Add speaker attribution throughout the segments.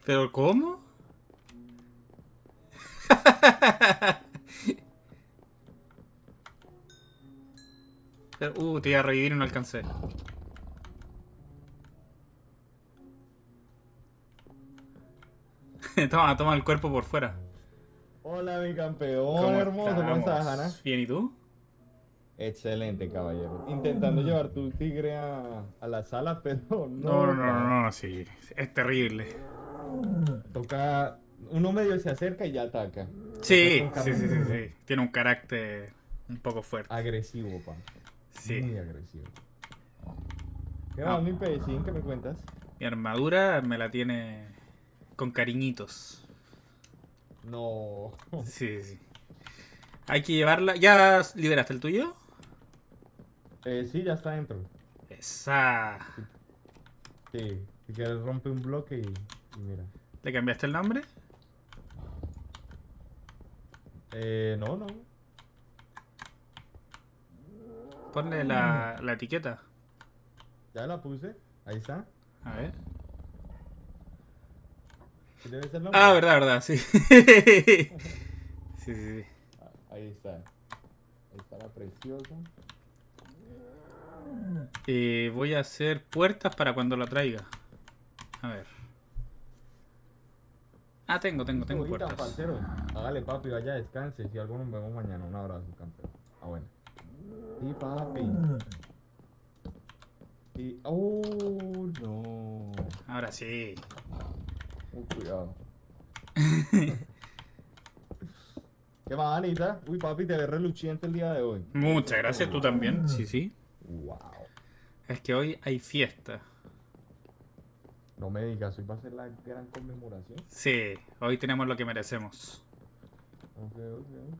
Speaker 1: ¿Pero cómo? Te iba a revivir y no alcancé. Toma, toma el cuerpo por fuera.
Speaker 2: Hola, mi campeón
Speaker 1: ¿Cómo
Speaker 2: hermoso, ¿cómo estás, Ana?
Speaker 1: estamos? ¿Bien y tú?
Speaker 2: Excelente, caballero. Intentando llevar tu tigre a la sala, pero
Speaker 1: No, no,
Speaker 2: no
Speaker 1: no,
Speaker 2: da.
Speaker 1: no, no, sí. Es terrible.
Speaker 2: Toca, uno medio se acerca y ya ataca. Toca
Speaker 1: Sí,
Speaker 2: con
Speaker 1: sí,
Speaker 2: carne
Speaker 1: sí, sí,
Speaker 2: cruda.
Speaker 1: sí. Tiene un carácter un poco fuerte.
Speaker 2: Agresivo, pa.
Speaker 1: Sí.
Speaker 2: Muy agresivo. ¿Qué
Speaker 1: Ah,
Speaker 2: más, mi pecín? ¿Qué me cuentas?
Speaker 1: mi armadura me la tiene con cariñitos.
Speaker 2: No.
Speaker 1: Sí, sí. Hay que llevarla. ¿Ya liberaste el tuyo?
Speaker 2: Sí, ya está dentro.
Speaker 1: Esa.
Speaker 2: Sí, sí. Si quieres rompe un bloque y mira.
Speaker 1: ¿Le cambiaste el nombre?
Speaker 2: No, no.
Speaker 1: Ponle la etiqueta.
Speaker 2: Ya la puse. Ahí está.
Speaker 1: A ver.
Speaker 2: ¿Sí debe ser el
Speaker 1: Ah,
Speaker 2: nombre?
Speaker 1: verdad, verdad, sí. Sí, sí, sí.
Speaker 2: Ahí está. Ahí está la preciosa.
Speaker 1: Voy a hacer puertas para cuando la traiga. A ver. Ah, tengo
Speaker 2: Uy, tan
Speaker 1: puertas.
Speaker 2: parcero. Hágale, papi, vaya, descanse. Si algo nos vemos mañana. Un abrazo, campeón. Ah, bueno. Sí, papi. Y... Oh, no.
Speaker 1: Ahora sí.
Speaker 2: Cuidado. ¿Qué más, Anita? Uy, papi, te ves reluciente el día de hoy.
Speaker 1: Muchas gracias, tú también. Sí, sí.
Speaker 2: Wow.
Speaker 1: Es que hoy hay fiesta.
Speaker 2: No me digas, hoy va a ser la gran conmemoración.
Speaker 1: Sí, hoy tenemos lo que merecemos.
Speaker 2: Ok, ok, ok.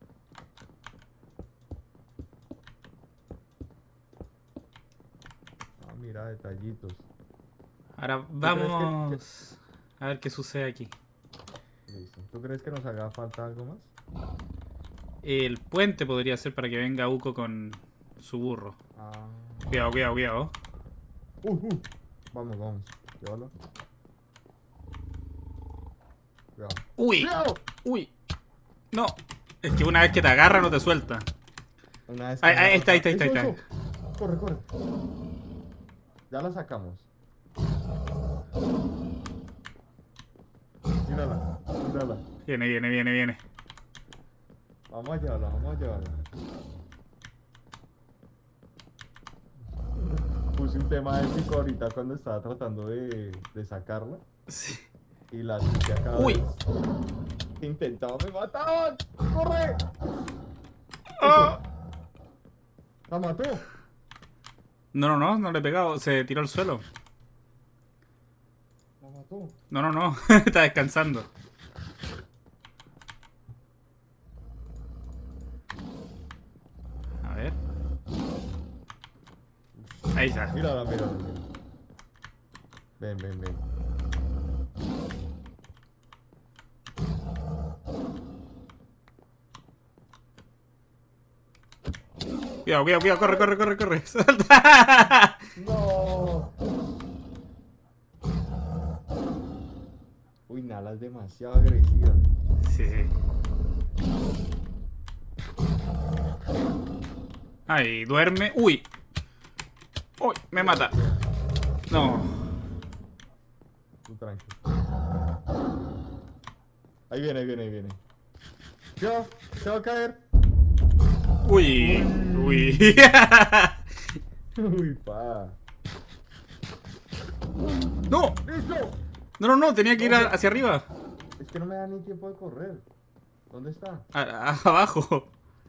Speaker 2: Ah, mira, detallitos.
Speaker 1: Ahora
Speaker 2: ¿Tú crees que...
Speaker 1: vamos a ver qué sucede aquí.
Speaker 2: Listo. ¿Tú crees que nos haga falta algo más?
Speaker 1: El puente podría ser para que venga Uko con su burro.
Speaker 2: Ah.
Speaker 1: Cuidado, cuidado, cuidado.
Speaker 2: Uh. Vamos, vamos. Llévalo. Cuidado.
Speaker 1: ¡Uy!
Speaker 2: ¡Cuidado!
Speaker 1: ¡Uy! No. Es que una vez que te agarra no te suelta.
Speaker 2: Una vez que
Speaker 1: Ahí,
Speaker 2: nos
Speaker 1: ahí está, ahí
Speaker 2: atrapa.
Speaker 1: está, ahí está, ahí
Speaker 2: Eso,
Speaker 1: está.
Speaker 2: eso. Corre, corre. Ya la sacamos. Mírala, mírala.
Speaker 1: Viene, viene, viene, viene.
Speaker 2: Vamos a llevarla, vamos a llevarla. Puse un tema épico ahorita cuando estaba tratando de sacarla.
Speaker 1: Sí.
Speaker 2: Y la asusté cada
Speaker 1: ¡Uy!
Speaker 2: vez que intentaba, me mataban. ¡Corre! Eso.
Speaker 1: ¡Ah!
Speaker 2: La mató.
Speaker 1: No, no, no, no le he pegado. Se tiró al suelo.
Speaker 2: La mató.
Speaker 1: No, no, no. Está descansando. A ver. Ahí está.
Speaker 2: Mírala, mírala, mírala. Ven, ven, ven.
Speaker 1: Cuidado, cuidado, cuidado. Corre, corre, corre, corre. ¡Salta!
Speaker 2: No. Uy, Nala es demasiado agresiva.
Speaker 1: Sí, sí. Ahí, duerme. ¡Uy! ¡Uy! Me mata. No.
Speaker 2: Tú tranqui. Ahí viene, ahí viene, ahí viene. Ya, se va a caer.
Speaker 1: ¡Uy! ¡Uy!
Speaker 2: Uy, pa.
Speaker 1: ¡No!
Speaker 2: ¡Listo!
Speaker 1: No, no, no. Tenía que ir hacia arriba.
Speaker 2: Es que no me da ni tiempo de correr. ¿Dónde está?
Speaker 1: Abajo.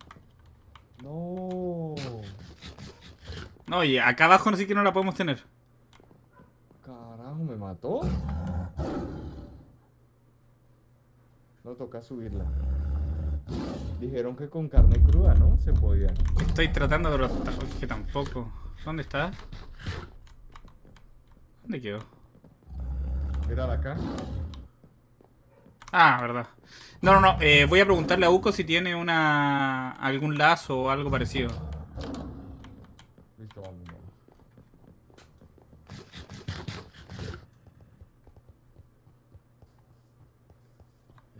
Speaker 2: No.
Speaker 1: No, y acá abajo no sé que no la podemos tener.
Speaker 2: Carajo, ¿me mató? No toca subirla. Dijeron que con carne cruda, ¿no? Se podía.
Speaker 1: Estoy tratando de... que tampoco. ¿Dónde está? ¿Dónde quedó?
Speaker 2: Mírala acá.
Speaker 1: Ah, verdad. No, no, no. Voy a preguntarle a Uko si tiene algún lazo o algo parecido.
Speaker 2: Listo, vamos, vamos.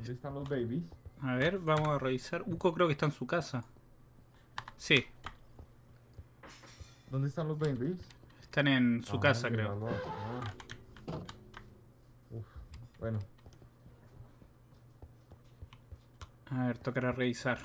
Speaker 2: ¿Dónde están los babies?
Speaker 1: A ver, vamos a revisar. Uco creo que está en su casa. Sí,
Speaker 2: ¿Dónde están los babies?
Speaker 1: están en su casa, creo.
Speaker 2: míralo. Uf, bueno.
Speaker 1: A ver, tocará revisar.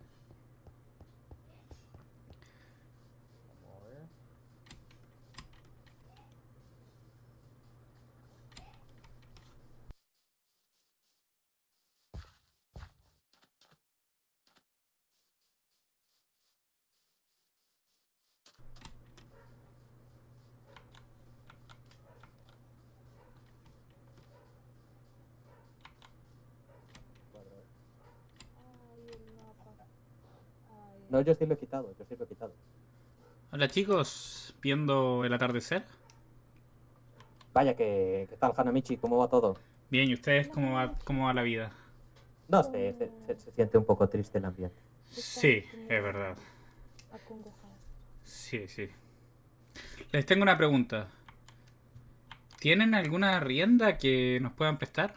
Speaker 3: No, yo sí lo he quitado, yo sí lo he quitado.
Speaker 1: Hola chicos, viendo el atardecer.
Speaker 3: Vaya, ¿qué tal, Hanamichi? ¿Cómo va todo?
Speaker 1: Bien, ¿y ustedes cómo va la vida?
Speaker 3: No sé, se siente un poco triste el ambiente.
Speaker 1: Sí, es verdad.
Speaker 4: Acongojado.
Speaker 1: Sí, sí. Les tengo una pregunta. ¿Tienen alguna rienda que nos puedan prestar?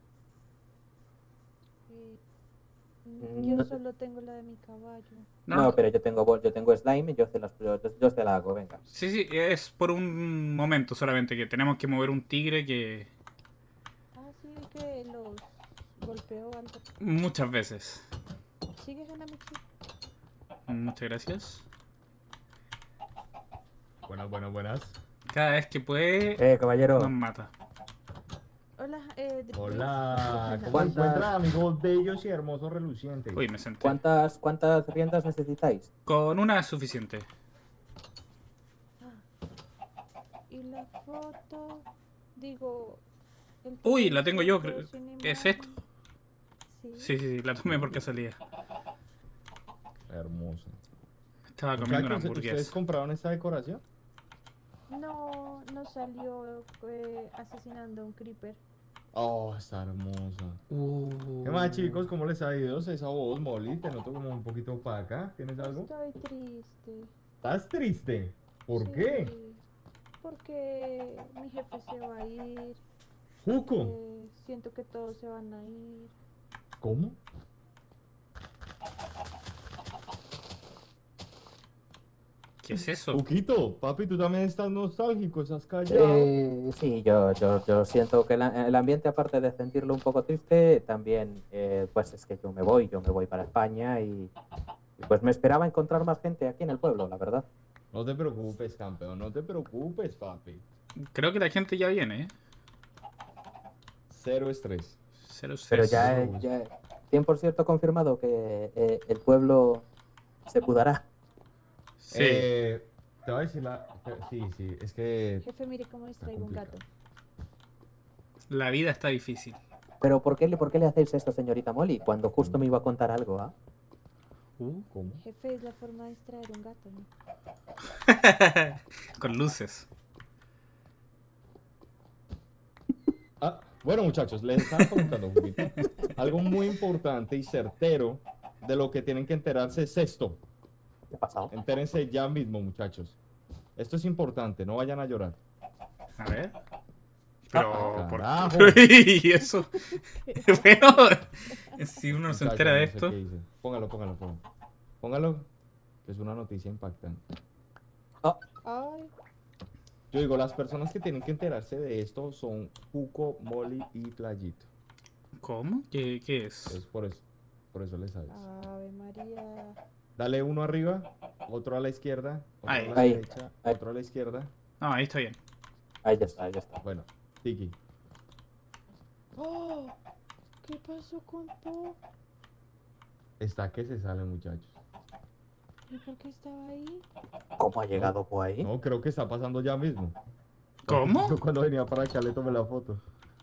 Speaker 4: Yo
Speaker 3: No.
Speaker 4: solo tengo la de mi caballo.
Speaker 3: No, pero yo tengo slime y yo se la hago, venga.
Speaker 1: Sí, sí, es por un momento solamente que tenemos que mover un tigre que...
Speaker 4: Ah, sí, que los golpeó algo.
Speaker 1: Muchas veces.
Speaker 4: Sigue Hanamichi.
Speaker 1: Muchas gracias.
Speaker 2: Buenas.
Speaker 1: Cada vez que puede,
Speaker 3: Caballero.
Speaker 1: nos mata.
Speaker 4: Hola,
Speaker 2: Hola, ¿cómo
Speaker 3: ¿Cuántas-
Speaker 2: se encuentran, amigos bellos y hermosos relucientes?
Speaker 1: Uy, me senté.
Speaker 3: ¿Cuántas riendas necesitáis?
Speaker 1: Con una es suficiente.
Speaker 4: Y la foto, digo... el
Speaker 1: Uy, la tengo yo.
Speaker 4: foto sin
Speaker 1: ¿Qué es
Speaker 4: imagen.
Speaker 1: esto?
Speaker 4: Sí.
Speaker 1: Sí, sí, sí, la tomé por casualidad.
Speaker 2: Hermoso.
Speaker 1: Estaba comiendo una
Speaker 2: Muchachos, ¿ustedes
Speaker 1: hamburguesa.
Speaker 2: compraron esta decoración?
Speaker 4: No, no salió asesinando a un creeper.
Speaker 2: Oh, está hermosa. ¿Qué más, chicos? ¿Cómo les ha ido? Esa voz, Molly, te noto como un poquito opaca. ¿Tienes algo?
Speaker 4: Estoy triste.
Speaker 2: ¿Estás triste? ¿Por
Speaker 4: Sí,
Speaker 2: qué?
Speaker 4: Porque mi jefe se va a ir.
Speaker 2: ¿Juco?
Speaker 4: Siento que todos se van a ir.
Speaker 2: ¿Cómo?
Speaker 1: ¿Qué es eso?
Speaker 2: Juquito, papi, tú también estás nostálgico, estás callado.
Speaker 3: Sí, yo siento que el ambiente, aparte de sentirlo un poco triste, también, pues es que yo me voy para España y pues me esperaba encontrar más gente aquí en el pueblo, la verdad.
Speaker 2: No te preocupes, campeón, no te preocupes, papi.
Speaker 1: Creo que la gente ya viene, ¿eh?
Speaker 2: Cero estrés.
Speaker 1: Cero
Speaker 3: Pero
Speaker 1: estrés.
Speaker 3: ya 100% confirmado que el pueblo se mudará.
Speaker 1: Sí.
Speaker 2: Te voy a decir la... Sí, es que...
Speaker 4: Jefe, mire cómo distraigo un gato.
Speaker 1: La vida está difícil.
Speaker 3: Pero ¿por qué le hacéis esto, señorita Molly? Cuando justo me iba a contar algo, ¿ah?
Speaker 2: ¿Cómo?
Speaker 4: Jefe, es la forma de distraer un gato, ¿no?
Speaker 1: Con luces.
Speaker 2: Ah, bueno, muchachos, les estaba comentando un poquito. Algo muy importante y certero de lo que tienen que enterarse es esto.
Speaker 3: ¿Qué ha pasado?
Speaker 2: Entérense ya mismo, muchachos. Esto es importante, no vayan a llorar.
Speaker 1: A ver. Pero, ¿por
Speaker 2: carajo.
Speaker 1: qué? ¿Y eso? Bueno, si uno no se
Speaker 2: Muchachos,
Speaker 1: entera de
Speaker 2: no sé
Speaker 1: esto.
Speaker 2: qué hice. Póngalo. Póngalo, que es una noticia impactante.
Speaker 4: Ay,
Speaker 2: Yo digo, las personas que tienen que enterarse de esto son Juco, Molly y Playito.
Speaker 1: ¿Cómo? ¿Qué es?
Speaker 2: Es por eso les aviso.
Speaker 4: Ave María.
Speaker 2: Dale uno arriba, otro a la izquierda, otro
Speaker 1: Ahí.
Speaker 2: a la
Speaker 3: Ahí.
Speaker 2: derecha,
Speaker 3: Ahí.
Speaker 2: otro a la izquierda.
Speaker 1: No, ahí está bien.
Speaker 3: Ahí ya está.
Speaker 2: Bueno, Tiki.
Speaker 4: Oh, ¿qué pasó con Po?
Speaker 2: Está que se sale, muchachos.
Speaker 4: ¿Y por qué estaba ahí?
Speaker 3: ¿Cómo ha llegado por ahí?
Speaker 2: No, creo que está pasando ya mismo.
Speaker 1: ¿Cómo?
Speaker 2: Yo cuando venía para acá le tomé la foto.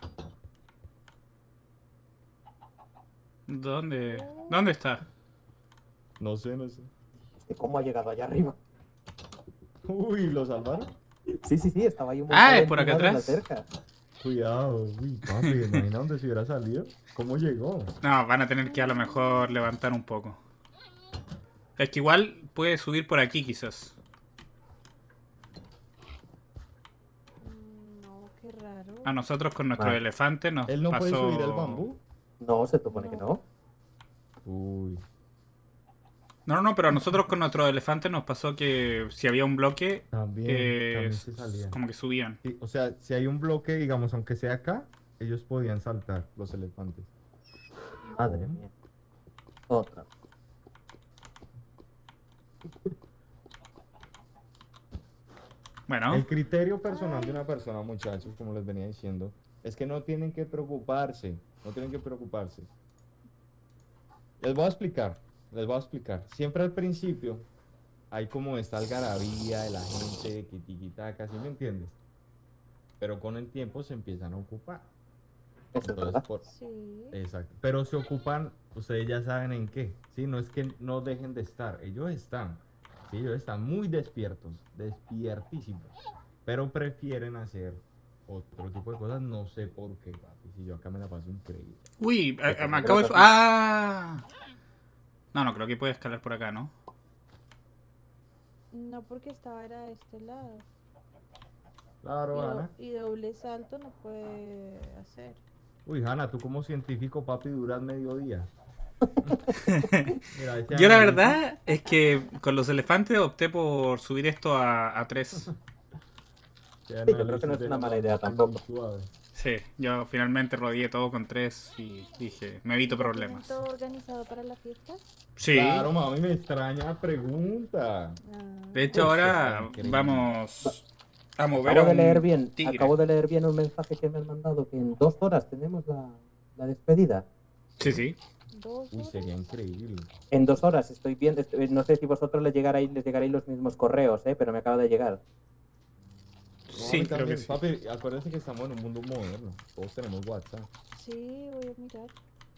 Speaker 1: ¿Dónde? ¿Dónde está?
Speaker 2: No sé.
Speaker 3: ¿Cómo ha llegado allá arriba?
Speaker 2: Uy, ¿lo salvaron?
Speaker 3: Sí, estaba ahí un
Speaker 1: Ah,
Speaker 3: montón
Speaker 1: ¿es por acá
Speaker 3: encima de la
Speaker 1: atrás?
Speaker 3: cerca.
Speaker 2: Cuidado, uy, papi, imagina dónde se hubiera salido. ¿Cómo llegó?
Speaker 1: No, van a tener que a lo mejor levantar un poco. Es que igual puede subir por aquí quizás.
Speaker 4: No, qué raro.
Speaker 1: A nosotros con nuestros
Speaker 3: Ah.
Speaker 1: elefantes nos
Speaker 2: ¿Él no puede
Speaker 1: pasó...
Speaker 2: subir el bambú?
Speaker 3: No, se supone que no.
Speaker 2: Uy.
Speaker 1: No, pero a nosotros con nuestros elefantes nos pasó que si había un bloque,
Speaker 2: También se salía.
Speaker 1: como que subían.
Speaker 2: Sí, o sea, si hay un bloque, digamos, aunque sea acá, ellos podían saltar, los elefantes.
Speaker 3: Madre mía. Otra.
Speaker 1: Bueno,
Speaker 2: El criterio personal de una persona, muchachos, como les venía diciendo, es que no tienen que preocuparse, no tienen que preocuparse. Les voy a explicar, les voy a explicar. Siempre al principio hay como esta algarabía de la gente, que tiquitaca, ¿sí me entiendes? Pero con el tiempo se empiezan a ocupar.
Speaker 3: Eso es
Speaker 2: Entonces,
Speaker 3: verdad.
Speaker 4: Sí.
Speaker 2: exacto. Pero se ocupan, ustedes ya saben en qué, ¿sí? No es que no dejen de estar, ellos están, ¿sí? Ellos están muy despiertos, despiertísimos, pero prefieren hacer otro tipo de cosas, no sé por qué, papi, si yo acá me la paso increíble.
Speaker 1: uy,
Speaker 3: Porque
Speaker 1: me
Speaker 3: yo
Speaker 1: acabo
Speaker 3: creo
Speaker 1: de...
Speaker 3: que-
Speaker 1: ¡Ah! No, creo que puede escalar por acá, ¿no?
Speaker 4: No, porque estaba era de este lado.
Speaker 2: Claro, Ana.
Speaker 4: Y doble salto no puede hacer.
Speaker 2: Uy, Hanna, tú como científico, papi, duras mediodía. Mira, ese
Speaker 1: Yo la
Speaker 2: análisis-
Speaker 1: verdad es que con los elefantes opté por subir esto a 3.
Speaker 2: ese
Speaker 3: Sí, yo creo que
Speaker 2: análisis
Speaker 3: no es
Speaker 2: de
Speaker 3: una
Speaker 2: la
Speaker 3: mala idea
Speaker 2: mata muy
Speaker 3: tampoco.
Speaker 2: suave.
Speaker 1: Sí, yo finalmente rodeé todo con 3 y dije, me evito
Speaker 4: ¿Ya tienen
Speaker 1: problemas.
Speaker 4: todo organizado para la fiesta?
Speaker 1: Sí,
Speaker 2: Claro, mami, me extraña la pregunta.
Speaker 4: Ah,
Speaker 1: de hecho
Speaker 2: Uf,
Speaker 1: ahora
Speaker 2: está increíble.
Speaker 1: vamos a mover a
Speaker 3: Acabo de
Speaker 1: un
Speaker 3: leer bien,
Speaker 1: tigre.
Speaker 3: acabo de leer bien un mensaje que me han mandado que en 2 horas tenemos la despedida.
Speaker 1: Sí.
Speaker 4: 2
Speaker 2: Uy,
Speaker 4: horas.
Speaker 2: sería increíble.
Speaker 3: En 2 horas estoy viendo, no sé si vosotros les llegaréis los mismos correos, pero me acaba de llegar.
Speaker 2: No, a
Speaker 1: Sí,
Speaker 2: mí
Speaker 1: creo
Speaker 2: también,
Speaker 1: que sí.
Speaker 2: papi, acuérdense que estamos en un mundo moderno. Todos tenemos WhatsApp.
Speaker 4: Sí, voy a mirar.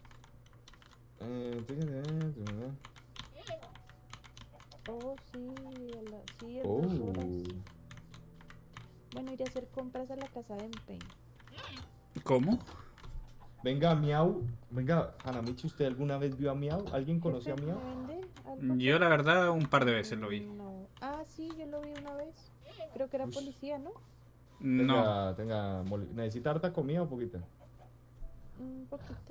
Speaker 4: Oh, sí, sí, en 2 horas.
Speaker 2: Oh.
Speaker 4: Bueno, iré a hacer compras a la casa de empeño.
Speaker 1: ¿Cómo?
Speaker 2: Venga, Miau. Venga, Hanamichi, ¿usted alguna vez vio a Miau? ¿Alguien conoció a
Speaker 4: ¿Jefe,
Speaker 2: Miau?
Speaker 4: me vende algo?
Speaker 1: Yo la verdad un par de veces lo vi.
Speaker 4: No. Ah, sí, yo lo vi una vez. Creo que era
Speaker 2: Ush.
Speaker 4: policía, ¿no?
Speaker 1: No,
Speaker 2: Tenga, ¿necesita harta comida o poquita?
Speaker 4: Un poquito.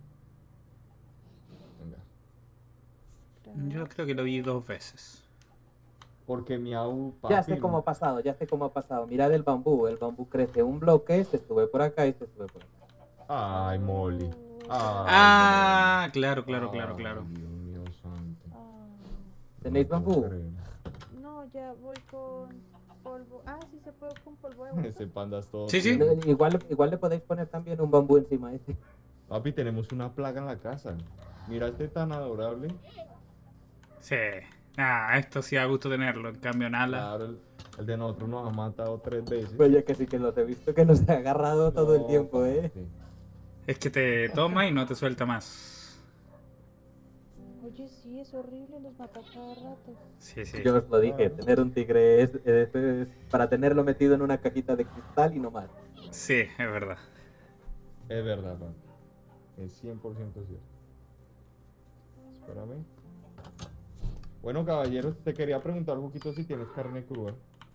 Speaker 2: Venga.
Speaker 1: yo creo que lo vi 2 veces.
Speaker 2: Porque Miau, papi.
Speaker 3: Ya sé cómo ha pasado, ya sé cómo ha pasado. Mirad el bambú crece un bloque, este estuve por acá y este estuve por acá.
Speaker 2: Ay, Molly. Ay,
Speaker 1: Ah,
Speaker 2: Molly.
Speaker 1: claro.
Speaker 2: Ay, Dios mío santo.
Speaker 4: Ah,
Speaker 3: ¿Tenéis
Speaker 2: No puedo
Speaker 3: bambú?
Speaker 2: creer.
Speaker 4: no, ya voy con polvo. Ah, sí se puede con polvo de
Speaker 2: Ese
Speaker 4: hueso.
Speaker 2: panda es todo
Speaker 1: Sí, sí.
Speaker 2: tierno.
Speaker 3: Igual le podéis poner también un bambú encima.
Speaker 2: Papi, tenemos una plaga en la casa. Mira este tan adorable.
Speaker 1: Sí. Ah, esto sí da gusto tenerlo. En cambio, nada.
Speaker 2: Claro, el de nosotros nos ha matado 3 veces.
Speaker 3: Oye, que sí que los he visto que nos ha agarrado todo el
Speaker 2: No,
Speaker 3: tiempo,
Speaker 2: papi.
Speaker 1: Es que te toma y no te suelta más.
Speaker 4: Oye, sí, es horrible, los mata cada rato.
Speaker 1: Sí.
Speaker 3: Yo os lo dije, tener un tigre es para tenerlo metido en una cajita de cristal y no más.
Speaker 1: Sí, es verdad.
Speaker 2: Es verdad, papi. Es 100% cierto. Espérame. Bueno, caballeros, te quería preguntar un poquito si tienes carne cruda.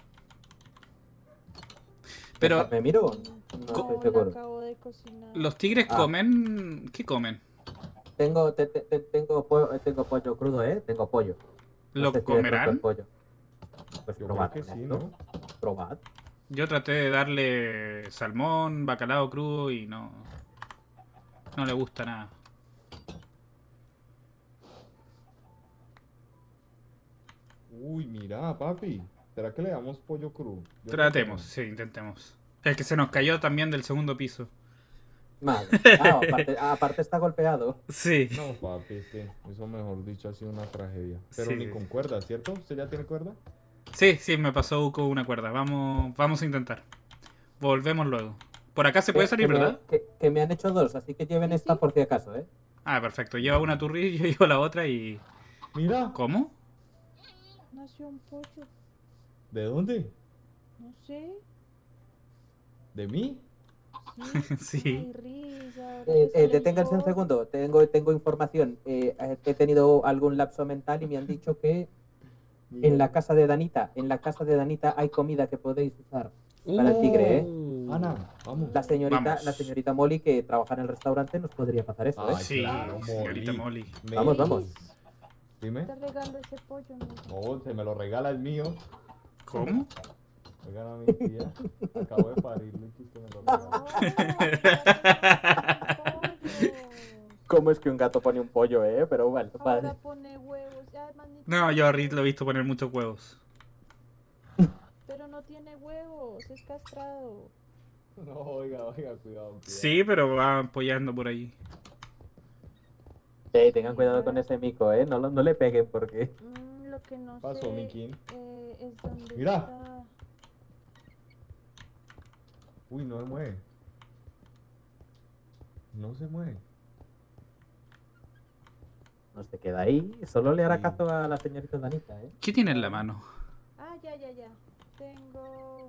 Speaker 1: Pero
Speaker 3: ¿Me miro? No
Speaker 4: No,
Speaker 3: estoy
Speaker 4: la
Speaker 3: seguro.
Speaker 4: acabo de cocinar.
Speaker 1: los tigres
Speaker 3: Ah.
Speaker 1: comen... ¿Qué comen?
Speaker 3: Tengo pollo crudo, Tengo pollo. No
Speaker 1: ¿Lo
Speaker 3: sé si es rico el
Speaker 1: comerán?
Speaker 3: pollo. Pues
Speaker 2: Yo
Speaker 3: probad
Speaker 2: creo que
Speaker 3: con
Speaker 2: sí,
Speaker 3: esto.
Speaker 2: ¿no?
Speaker 3: Probad.
Speaker 1: Yo traté de darle salmón, bacalao crudo y no... No le gusta nada.
Speaker 2: Uy, mira, papi. ¿Será que le damos pollo crudo? Yo creo que
Speaker 1: Tratemos, sí, intentemos. El que se nos cayó también del segundo piso.
Speaker 3: Madre. Aparte está golpeado.
Speaker 1: Sí.
Speaker 2: No, papi, es que eso mejor dicho ha sido una tragedia. Pero
Speaker 1: Sí.
Speaker 2: ni con cuerda, ¿cierto? ¿Usted ya tiene cuerda?
Speaker 1: Sí, me pasó con una cuerda. Vamos a intentar. Volvemos luego. Por acá se puede salir, ¿verdad?
Speaker 3: Que me han hecho 2, así que lleven
Speaker 4: Sí,
Speaker 3: esta
Speaker 4: sí.
Speaker 3: por si acaso,
Speaker 1: Ah, perfecto. Lleva una turri y yo llevo la otra y...
Speaker 2: Mira.
Speaker 1: ¿Cómo?
Speaker 4: Nació un pollo,
Speaker 2: ¿De dónde?
Speaker 4: no sé.
Speaker 2: ¿De mí?
Speaker 1: Sí.
Speaker 4: Ay, risa, ahora que sale el
Speaker 3: Deténganse un
Speaker 4: sol.
Speaker 3: segundo, tengo información. He tenido algún lapso mental y me han dicho que en la casa de Danita hay comida que podéis usar. Para el tigre, ¿eh?
Speaker 2: Ana, vamos.
Speaker 3: La
Speaker 1: Vamos.
Speaker 3: señorita Molly, que trabaja en el restaurante, nos podría pasar eso, ¿eh?
Speaker 2: Ay,
Speaker 1: Sí,
Speaker 2: claro,
Speaker 1: señorita Molly.
Speaker 3: Vamos, vamos.
Speaker 2: Dime.
Speaker 4: Te regalo ese pollo, ¿no?
Speaker 2: No, se me lo regala el mío.
Speaker 1: ¿Cómo?
Speaker 2: Oigan a mi tía. Acabo de parirlo y que me lo regala.
Speaker 3: ¿Cómo es que un gato pone un pollo, Pero bueno,
Speaker 4: Ahora
Speaker 3: vale.
Speaker 4: pone huevos. Ya, manito,
Speaker 1: No, yo a Rick lo he visto poner muchos huevos.
Speaker 4: pero no tiene huevos, es castrado.
Speaker 2: No, oiga, cuidado.
Speaker 1: Sí, pero va apoyando por ahí.
Speaker 3: Tengan cuidado con ese mico, No le peguen porque...
Speaker 4: Lo que no
Speaker 2: Pasó,
Speaker 4: sé
Speaker 2: Miki.
Speaker 4: es dónde
Speaker 2: Mira.
Speaker 4: está.
Speaker 2: Uy, no se mueve. No se mueve.
Speaker 3: No se queda ahí. Solo le hará
Speaker 2: Sí.
Speaker 3: caso a la señorita Danita,
Speaker 1: ¿Qué tiene en la mano?
Speaker 4: Ah, ya. Tengo...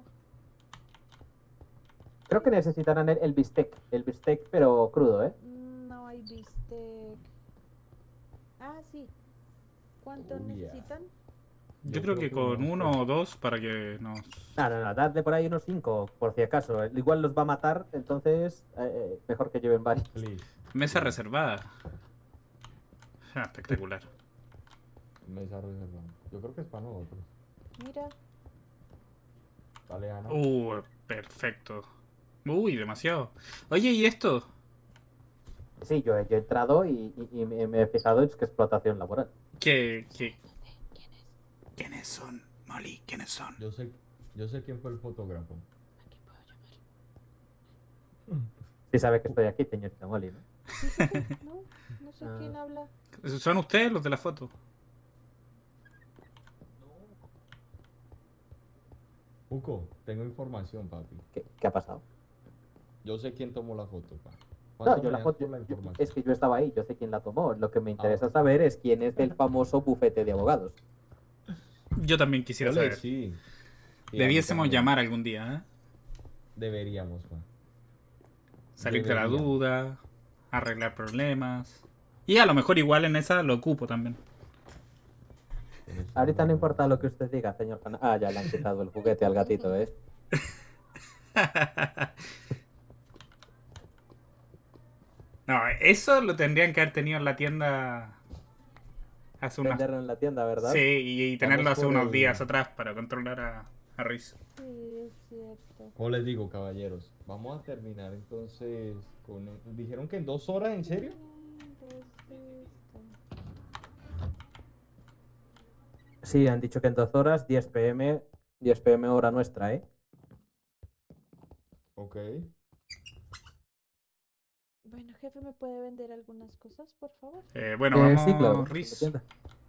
Speaker 3: Creo que necesitarán el bistec. El bistec, pero crudo,
Speaker 4: No hay bistec. Ah, sí. ¿Cuánto
Speaker 2: Oh, yeah.
Speaker 4: necesitan?
Speaker 1: Yo creo que con uno o dos para que nos...
Speaker 3: No, dadle por ahí unos 5, por si acaso. Igual los va a matar, entonces mejor que lleven varios.
Speaker 2: Please.
Speaker 1: Mesa reservada. Ah, espectacular.
Speaker 2: Mesa reservada. Yo creo que es para nosotros.
Speaker 4: Mira,
Speaker 2: Dale, Ana.
Speaker 1: Perfecto. Uy, demasiado. Oye, ¿y esto?
Speaker 3: Sí, yo he entrado y me he fijado en que explotación laboral.
Speaker 1: ¿Quiénes son, Molly? ¿Quiénes son?
Speaker 2: Yo sé quién fue el fotógrafo.
Speaker 4: ¿a quién puedo llamar?
Speaker 3: Sí sabe que estoy aquí, señorita Molly, ¿no?
Speaker 4: Fíjate, no sé
Speaker 3: Ah.
Speaker 4: quién habla.
Speaker 1: ¿Son ustedes los de la foto?
Speaker 2: Uco, tengo información, papi.
Speaker 3: ¿Qué ha pasado?
Speaker 2: Yo sé quién tomó la foto, pa.
Speaker 3: No,
Speaker 2: ¿Cuánto
Speaker 3: yo
Speaker 2: me
Speaker 3: la
Speaker 2: das
Speaker 3: foto,
Speaker 2: por la información?
Speaker 3: es que yo estaba ahí, yo sé quién la tomó. Lo que me interesa
Speaker 2: ok.
Speaker 3: saber es quién es el famoso bufete de abogados.
Speaker 1: Yo también quisiera
Speaker 2: Ole,
Speaker 1: saber.
Speaker 2: sí. Sí,
Speaker 1: Debiésemos
Speaker 2: a mí también.
Speaker 1: llamar algún día, ¿eh?
Speaker 2: Deberíamos, pa.
Speaker 1: Salir de la
Speaker 2: Deberíamos.
Speaker 1: duda, arreglar problemas. Y a lo mejor igual en esa lo ocupo también.
Speaker 3: Ahorita no importa lo que usted diga, señor Hanna. Ah, ya le han quitado el juguete al gatito,
Speaker 1: No, eso lo tendrían que haber tenido en la tienda hace unas...
Speaker 3: Venderlo en la tienda, ¿verdad?
Speaker 1: Sí, y tenerlo
Speaker 2: Vamos
Speaker 1: hace
Speaker 2: por
Speaker 1: unos
Speaker 2: el-
Speaker 1: días atrás para controlar a Riz.
Speaker 4: Sí, es cierto.
Speaker 2: Como les digo, caballeros, vamos a terminar entonces con... Dijeron que en 2 horas, ¿en serio?
Speaker 4: ¿Dónde es esto?
Speaker 3: Sí, han dicho que en 2 horas, 10 pm, 10 pm hora nuestra,
Speaker 2: Ok.
Speaker 4: Bueno, jefe, ¿me puede vender algunas cosas, por favor?
Speaker 1: Bueno, vamos,
Speaker 3: sí, claro.
Speaker 1: Riz.
Speaker 3: en la tienda.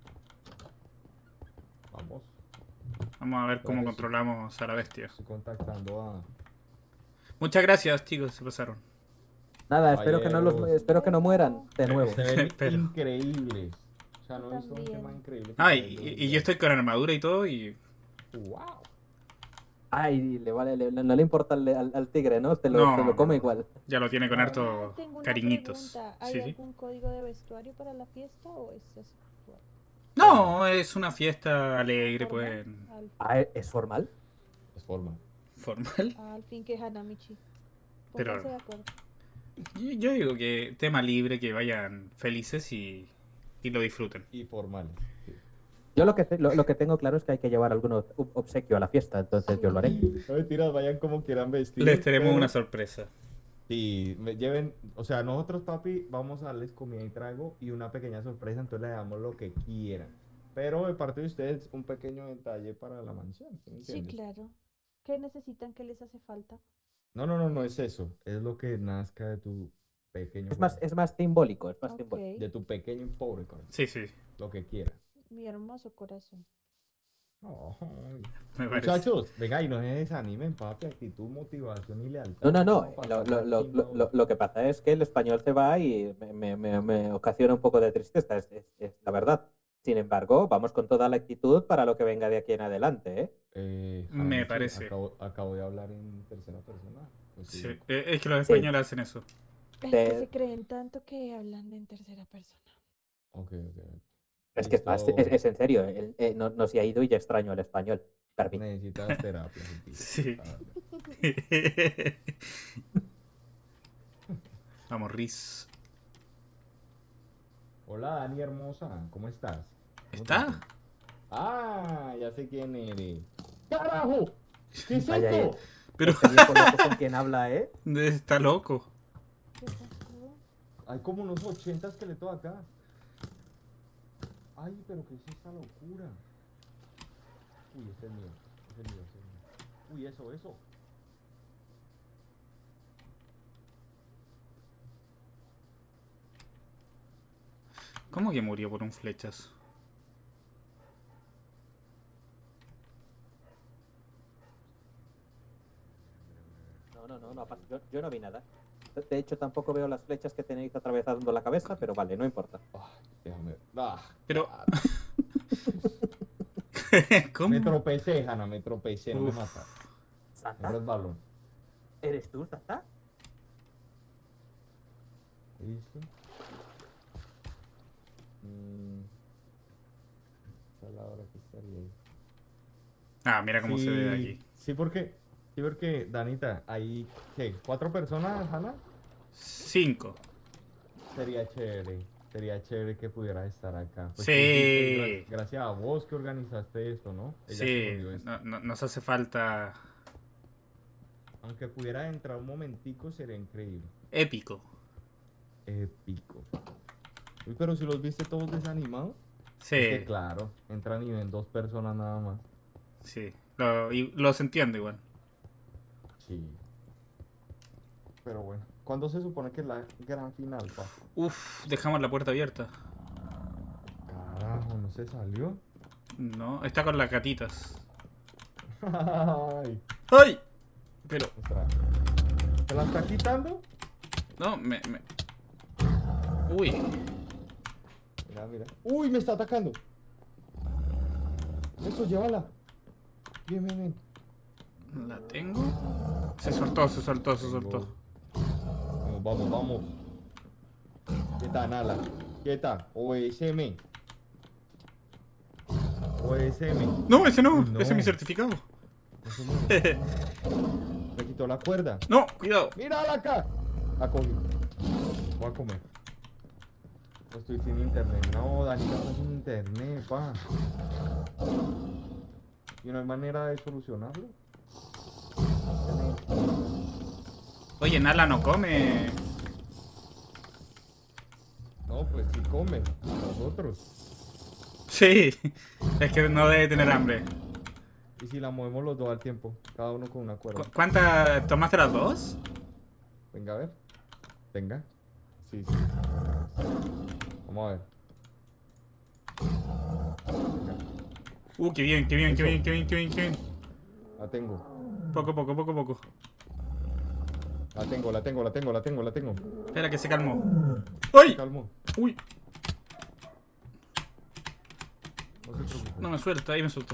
Speaker 2: Vamos.
Speaker 1: Vamos a ver cómo
Speaker 2: Vale, sí.
Speaker 1: controlamos a la bestia.
Speaker 2: Estoy contactando a...
Speaker 1: Muchas gracias, chicos, se pasaron.
Speaker 3: Nada, espero que no mueran de nuevo.
Speaker 2: Se ven
Speaker 1: Pero-
Speaker 2: increíbles. O sea, no he visto un
Speaker 4: También.
Speaker 2: tema increíble.
Speaker 1: Ah, y yo estoy con armadura y todo y...
Speaker 2: ¡Wow!
Speaker 3: Ay, no le importa al tigre, ¿no? Se
Speaker 1: No,
Speaker 3: lo come
Speaker 1: no.
Speaker 3: igual.
Speaker 1: Ya lo tiene con
Speaker 2: Ah,
Speaker 1: harto
Speaker 4: Tengo una
Speaker 1: cariñitos.
Speaker 4: pregunta. ¿Hay
Speaker 1: Sí, sí.
Speaker 4: algún código de vestuario para la fiesta o es eso?
Speaker 1: No, es una fiesta alegre, pues,
Speaker 4: Al,
Speaker 3: Ah, ¿es formal?
Speaker 2: Es forma.
Speaker 1: formal.
Speaker 4: al fin que Hanamichi.
Speaker 1: Pero-
Speaker 4: Pónganse de acuerdo.
Speaker 1: Yo digo que tema libre, que vayan felices y lo disfruten.
Speaker 2: Y formales. Sí.
Speaker 3: Yo lo que tengo claro es que hay que llevar algún obsequio a la fiesta, entonces yo lo haré.
Speaker 2: No mentiras, vayan como quieran vestir.
Speaker 1: Les tenemos
Speaker 2: pero-
Speaker 1: una sorpresa.
Speaker 2: Sí, me lleven, o sea, nosotros, papi, vamos a darles comida y trago y una pequeña sorpresa, entonces le damos lo que quieran. Pero de parte de ustedes, un pequeño detalle para la mansión, ¿sí me
Speaker 4: Sí,
Speaker 2: entiendes?
Speaker 4: claro. ¿Qué necesitan? ¿Qué les hace falta?
Speaker 2: No es eso, es lo que nazca de tu pequeño
Speaker 3: Es más simbólico, es más
Speaker 4: Ok,
Speaker 3: simbólico.
Speaker 2: de tu pequeño y pobre corazón,
Speaker 1: Sí, sí,
Speaker 2: lo que quieras.
Speaker 4: mi hermoso corazón.
Speaker 2: Ay.
Speaker 1: me parece.
Speaker 2: Muchachos, venga y no se desanimen, papi, actitud, motivación y lealtad.
Speaker 3: No.
Speaker 2: Vamos a pasarla chingón.
Speaker 3: Lo que pasa es que el español se va y me ocasiona un poco de tristeza, es la verdad. Sin embargo, vamos con toda la actitud para lo que venga de aquí en adelante,
Speaker 1: Me
Speaker 2: Hanamichi,
Speaker 1: parece.
Speaker 2: Acabo de hablar en tercera persona. Pues sí.
Speaker 1: Sí, es que los
Speaker 3: Sí.
Speaker 1: españoles hacen eso.
Speaker 4: Es
Speaker 3: Te-
Speaker 4: que se creen tanto que hablan en tercera persona.
Speaker 2: Ok.
Speaker 3: Es que es en serio, no se ha ido y ya extraño el español. Permítame.
Speaker 2: Necesitas terapia. Sofía.
Speaker 1: Sí.
Speaker 2: Ah,
Speaker 1: Vamos, Riz.
Speaker 2: Hola, Dani hermosa, ¿cómo estás? ¿Cómo te
Speaker 1: ¿Está?
Speaker 2: sientes? Ah, ya sé quién eres. ¡Carajo! ¿Qué es
Speaker 3: Vaya,
Speaker 2: esto?
Speaker 1: Pero
Speaker 3: Este viejo loco con quien habla, ¿eh?
Speaker 1: está loco.
Speaker 4: ¿Qué pasó?
Speaker 2: Hay como unos 80 esqueletos acá. Ay, pero ¿qué es esta locura? Uy, este es mío. Este es mío, este es mío. Uy, eso.
Speaker 1: ¿Cómo que murió por un flechazo?
Speaker 3: Yo no vi nada. De hecho, tampoco veo las flechas que tenéis atravesando la cabeza, pero vale, no importa.
Speaker 2: Ay, déjame. Ah,
Speaker 1: Pero-
Speaker 2: ah,
Speaker 1: ¿Cómo?
Speaker 2: me tropecé, Hanna, me tropecé, no me
Speaker 1: Uf.
Speaker 2: mata. Me
Speaker 3: ¿Santa?
Speaker 2: resbaló.
Speaker 3: ¿Eres tú, Santa?
Speaker 2: ¿Listo? Esa es la hora que estaría ahí.
Speaker 1: Ah, mira cómo se ve de aquí.
Speaker 2: Sí, porque, Danita, hay, ¿qué? ¿4 personas, Hanna?
Speaker 1: 5.
Speaker 2: Sería chévere que pudieras estar acá. Pues
Speaker 1: Sí.
Speaker 2: gracias a vos que organizaste esto, ¿no? Ella que
Speaker 1: Sí,
Speaker 2: nos dio esto.
Speaker 1: nos hace falta
Speaker 2: Aunque pudiera entrar un momentico, sería increíble.
Speaker 1: épico.
Speaker 2: Épico. Uy, pero si los viste todos desanimados.
Speaker 1: Sí,
Speaker 2: Es que claro, entran y ven 2 personas nada más.
Speaker 1: sí. Y los entiendo igual.
Speaker 2: Sí. Pero bueno, ¿cuándo se supone que es la gran final, pa?
Speaker 1: Uf, dejamos la puerta abierta.
Speaker 2: Carajo, ¿no se salió?
Speaker 1: No, está con las gatitas.
Speaker 2: Ay,
Speaker 1: ¡Ay! Pero,
Speaker 2: ostras. ¿Se la está quitando?
Speaker 1: no, Uy,
Speaker 2: Mira, mira. ¡Uy, me está atacando! Eso, llévala. Bien, bien, bien.
Speaker 1: ¿la tengo? Se soltó.
Speaker 2: Vamos. Quieta, Nala. Quieta. OSM.
Speaker 1: No, ese no,
Speaker 2: No.
Speaker 1: ese es mi certificado.
Speaker 2: Eso no. Me quitó la cuerda.
Speaker 1: No, cuidado.
Speaker 2: ¡Mírala acá! La cogí. Voy a comer. No estoy sin internet. No, Danita está sin internet, pa. ¿Y no hay manera de solucionarlo?
Speaker 1: Oye, Nala no come.
Speaker 2: No, pues sí come. Nosotros.
Speaker 1: Sí, es que no debe tener hambre.
Speaker 2: ¿Y si la movemos los dos al tiempo? Cada uno con una cuerda.
Speaker 1: ¿Cuántas? ¿Tomaste las dos?
Speaker 2: Venga, a ver. Venga. Sí. Vamos a ver. Venga.
Speaker 1: Qué bien.
Speaker 2: La tengo.
Speaker 1: Poco.
Speaker 2: La tengo.
Speaker 1: Espera que se calmó. ¡Ay!
Speaker 2: Calmo.
Speaker 1: ¡Uy!
Speaker 2: No se preocupe.
Speaker 1: No me suelta, ahí me soltó.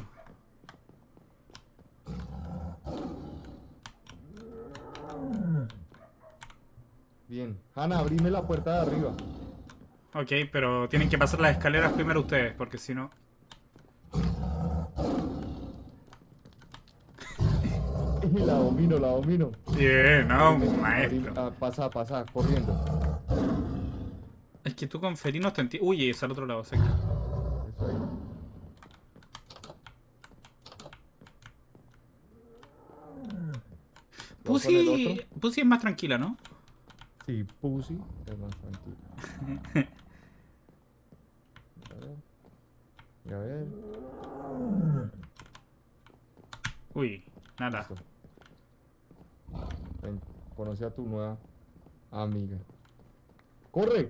Speaker 2: Bien. Hanna, abrime la puerta de arriba.
Speaker 1: Ok, pero tienen que pasar las escaleras primero ustedes, porque si no...
Speaker 2: La domino.
Speaker 1: Bien, no,
Speaker 2: Abrime,
Speaker 1: maestro.
Speaker 2: pasa, corriendo.
Speaker 1: Es que tú con felinos te entiendes. Uy, es al otro lado, sé que...
Speaker 2: Eso ahí. ¿Luego con el otro?
Speaker 1: Pussy es más tranquila, ¿no?
Speaker 2: Sí, Pussy es más tranquilo. A ver.
Speaker 1: Uy, nada.
Speaker 2: Listo. Ven, conoce a tu nueva amiga. ¡Corre!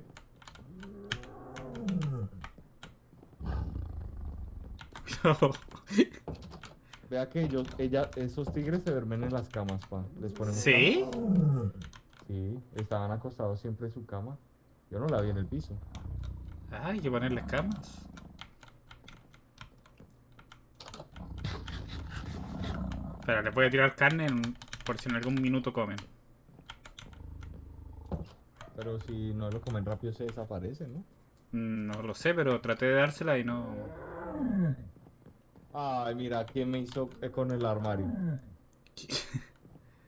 Speaker 2: Vea que esos tigres se duermen en las camas, pa. Les ponemos
Speaker 1: ¿Sí?
Speaker 2: cama. Sí, estaban acostados siempre en su cama. Yo no la vi en el piso.
Speaker 1: Ay, hay que ponerles camas. Espera, le voy a tirar carne por si en algún minuto comen.
Speaker 2: Pero si no lo comen rápido se desaparecen, ¿no?
Speaker 1: No lo sé, pero traté de dársela y no...
Speaker 2: Ay, mira, ¿quién me hizo con el armario?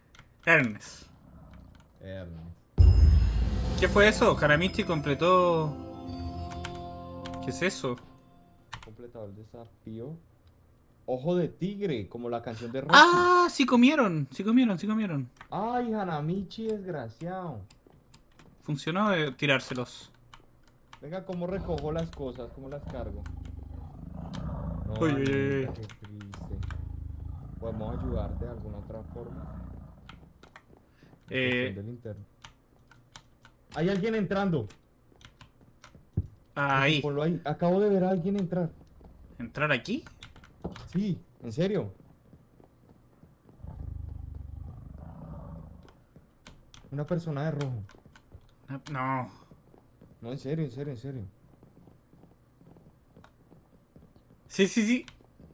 Speaker 1: Ernest.
Speaker 2: Ernest.
Speaker 1: ¿Qué fue eso? Haramichi completó... ¿Qué es eso?
Speaker 2: Completado el desafío. Ojo de tigre, como la canción de Rocky.
Speaker 1: ¡Ah! Sí comieron. Sí comieron, sí comieron.
Speaker 2: Ay, Hanamichi, desgraciado.
Speaker 1: Funcionó tirárselos.
Speaker 2: Venga, ¿cómo recojo las cosas? ¿Cómo las cargo? No,
Speaker 1: Uy, uy, uy,
Speaker 2: Anita, qué triste. ¿Podemos ayudarte de alguna otra forma? Cuestión del interno. Hay alguien entrando.
Speaker 1: Ahí.
Speaker 2: Ponlo ahí. Acabo de ver a alguien entrar.
Speaker 1: ¿Entrar aquí?
Speaker 2: Sí, en serio. Una persona de rojo.
Speaker 1: No.
Speaker 2: No, en serio, en serio, en serio.
Speaker 1: Sí, sí, sí.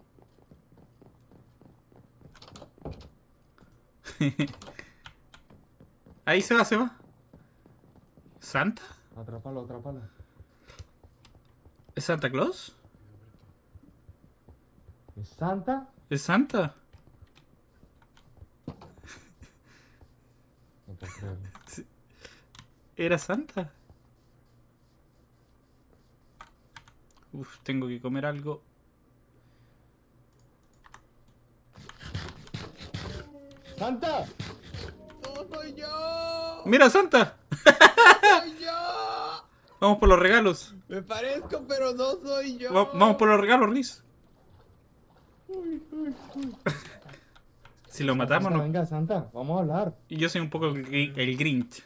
Speaker 1: Ahí se va, se va. ¿Santa?
Speaker 2: Atrápalo, atrápalo.
Speaker 1: ¿Es Santa Claus?
Speaker 2: ¿Es Santa?
Speaker 1: ¿Es Santa?
Speaker 2: No puedo creerlo.
Speaker 1: ¿Era Santa? Uf, tengo que comer algo.
Speaker 2: ¡Santa!
Speaker 5: ¡No soy yo!
Speaker 1: ¡Mira, Santa!
Speaker 5: ¡Soy yo!
Speaker 1: Vamos por los regalos.
Speaker 5: Me parezco, pero no soy yo.
Speaker 1: Vamos por los regalos, Riz. Si lo matamos,
Speaker 2: Santa,
Speaker 1: no.
Speaker 2: venga, Santa, vamos a hablar.
Speaker 1: Y yo soy un poco el Grinch.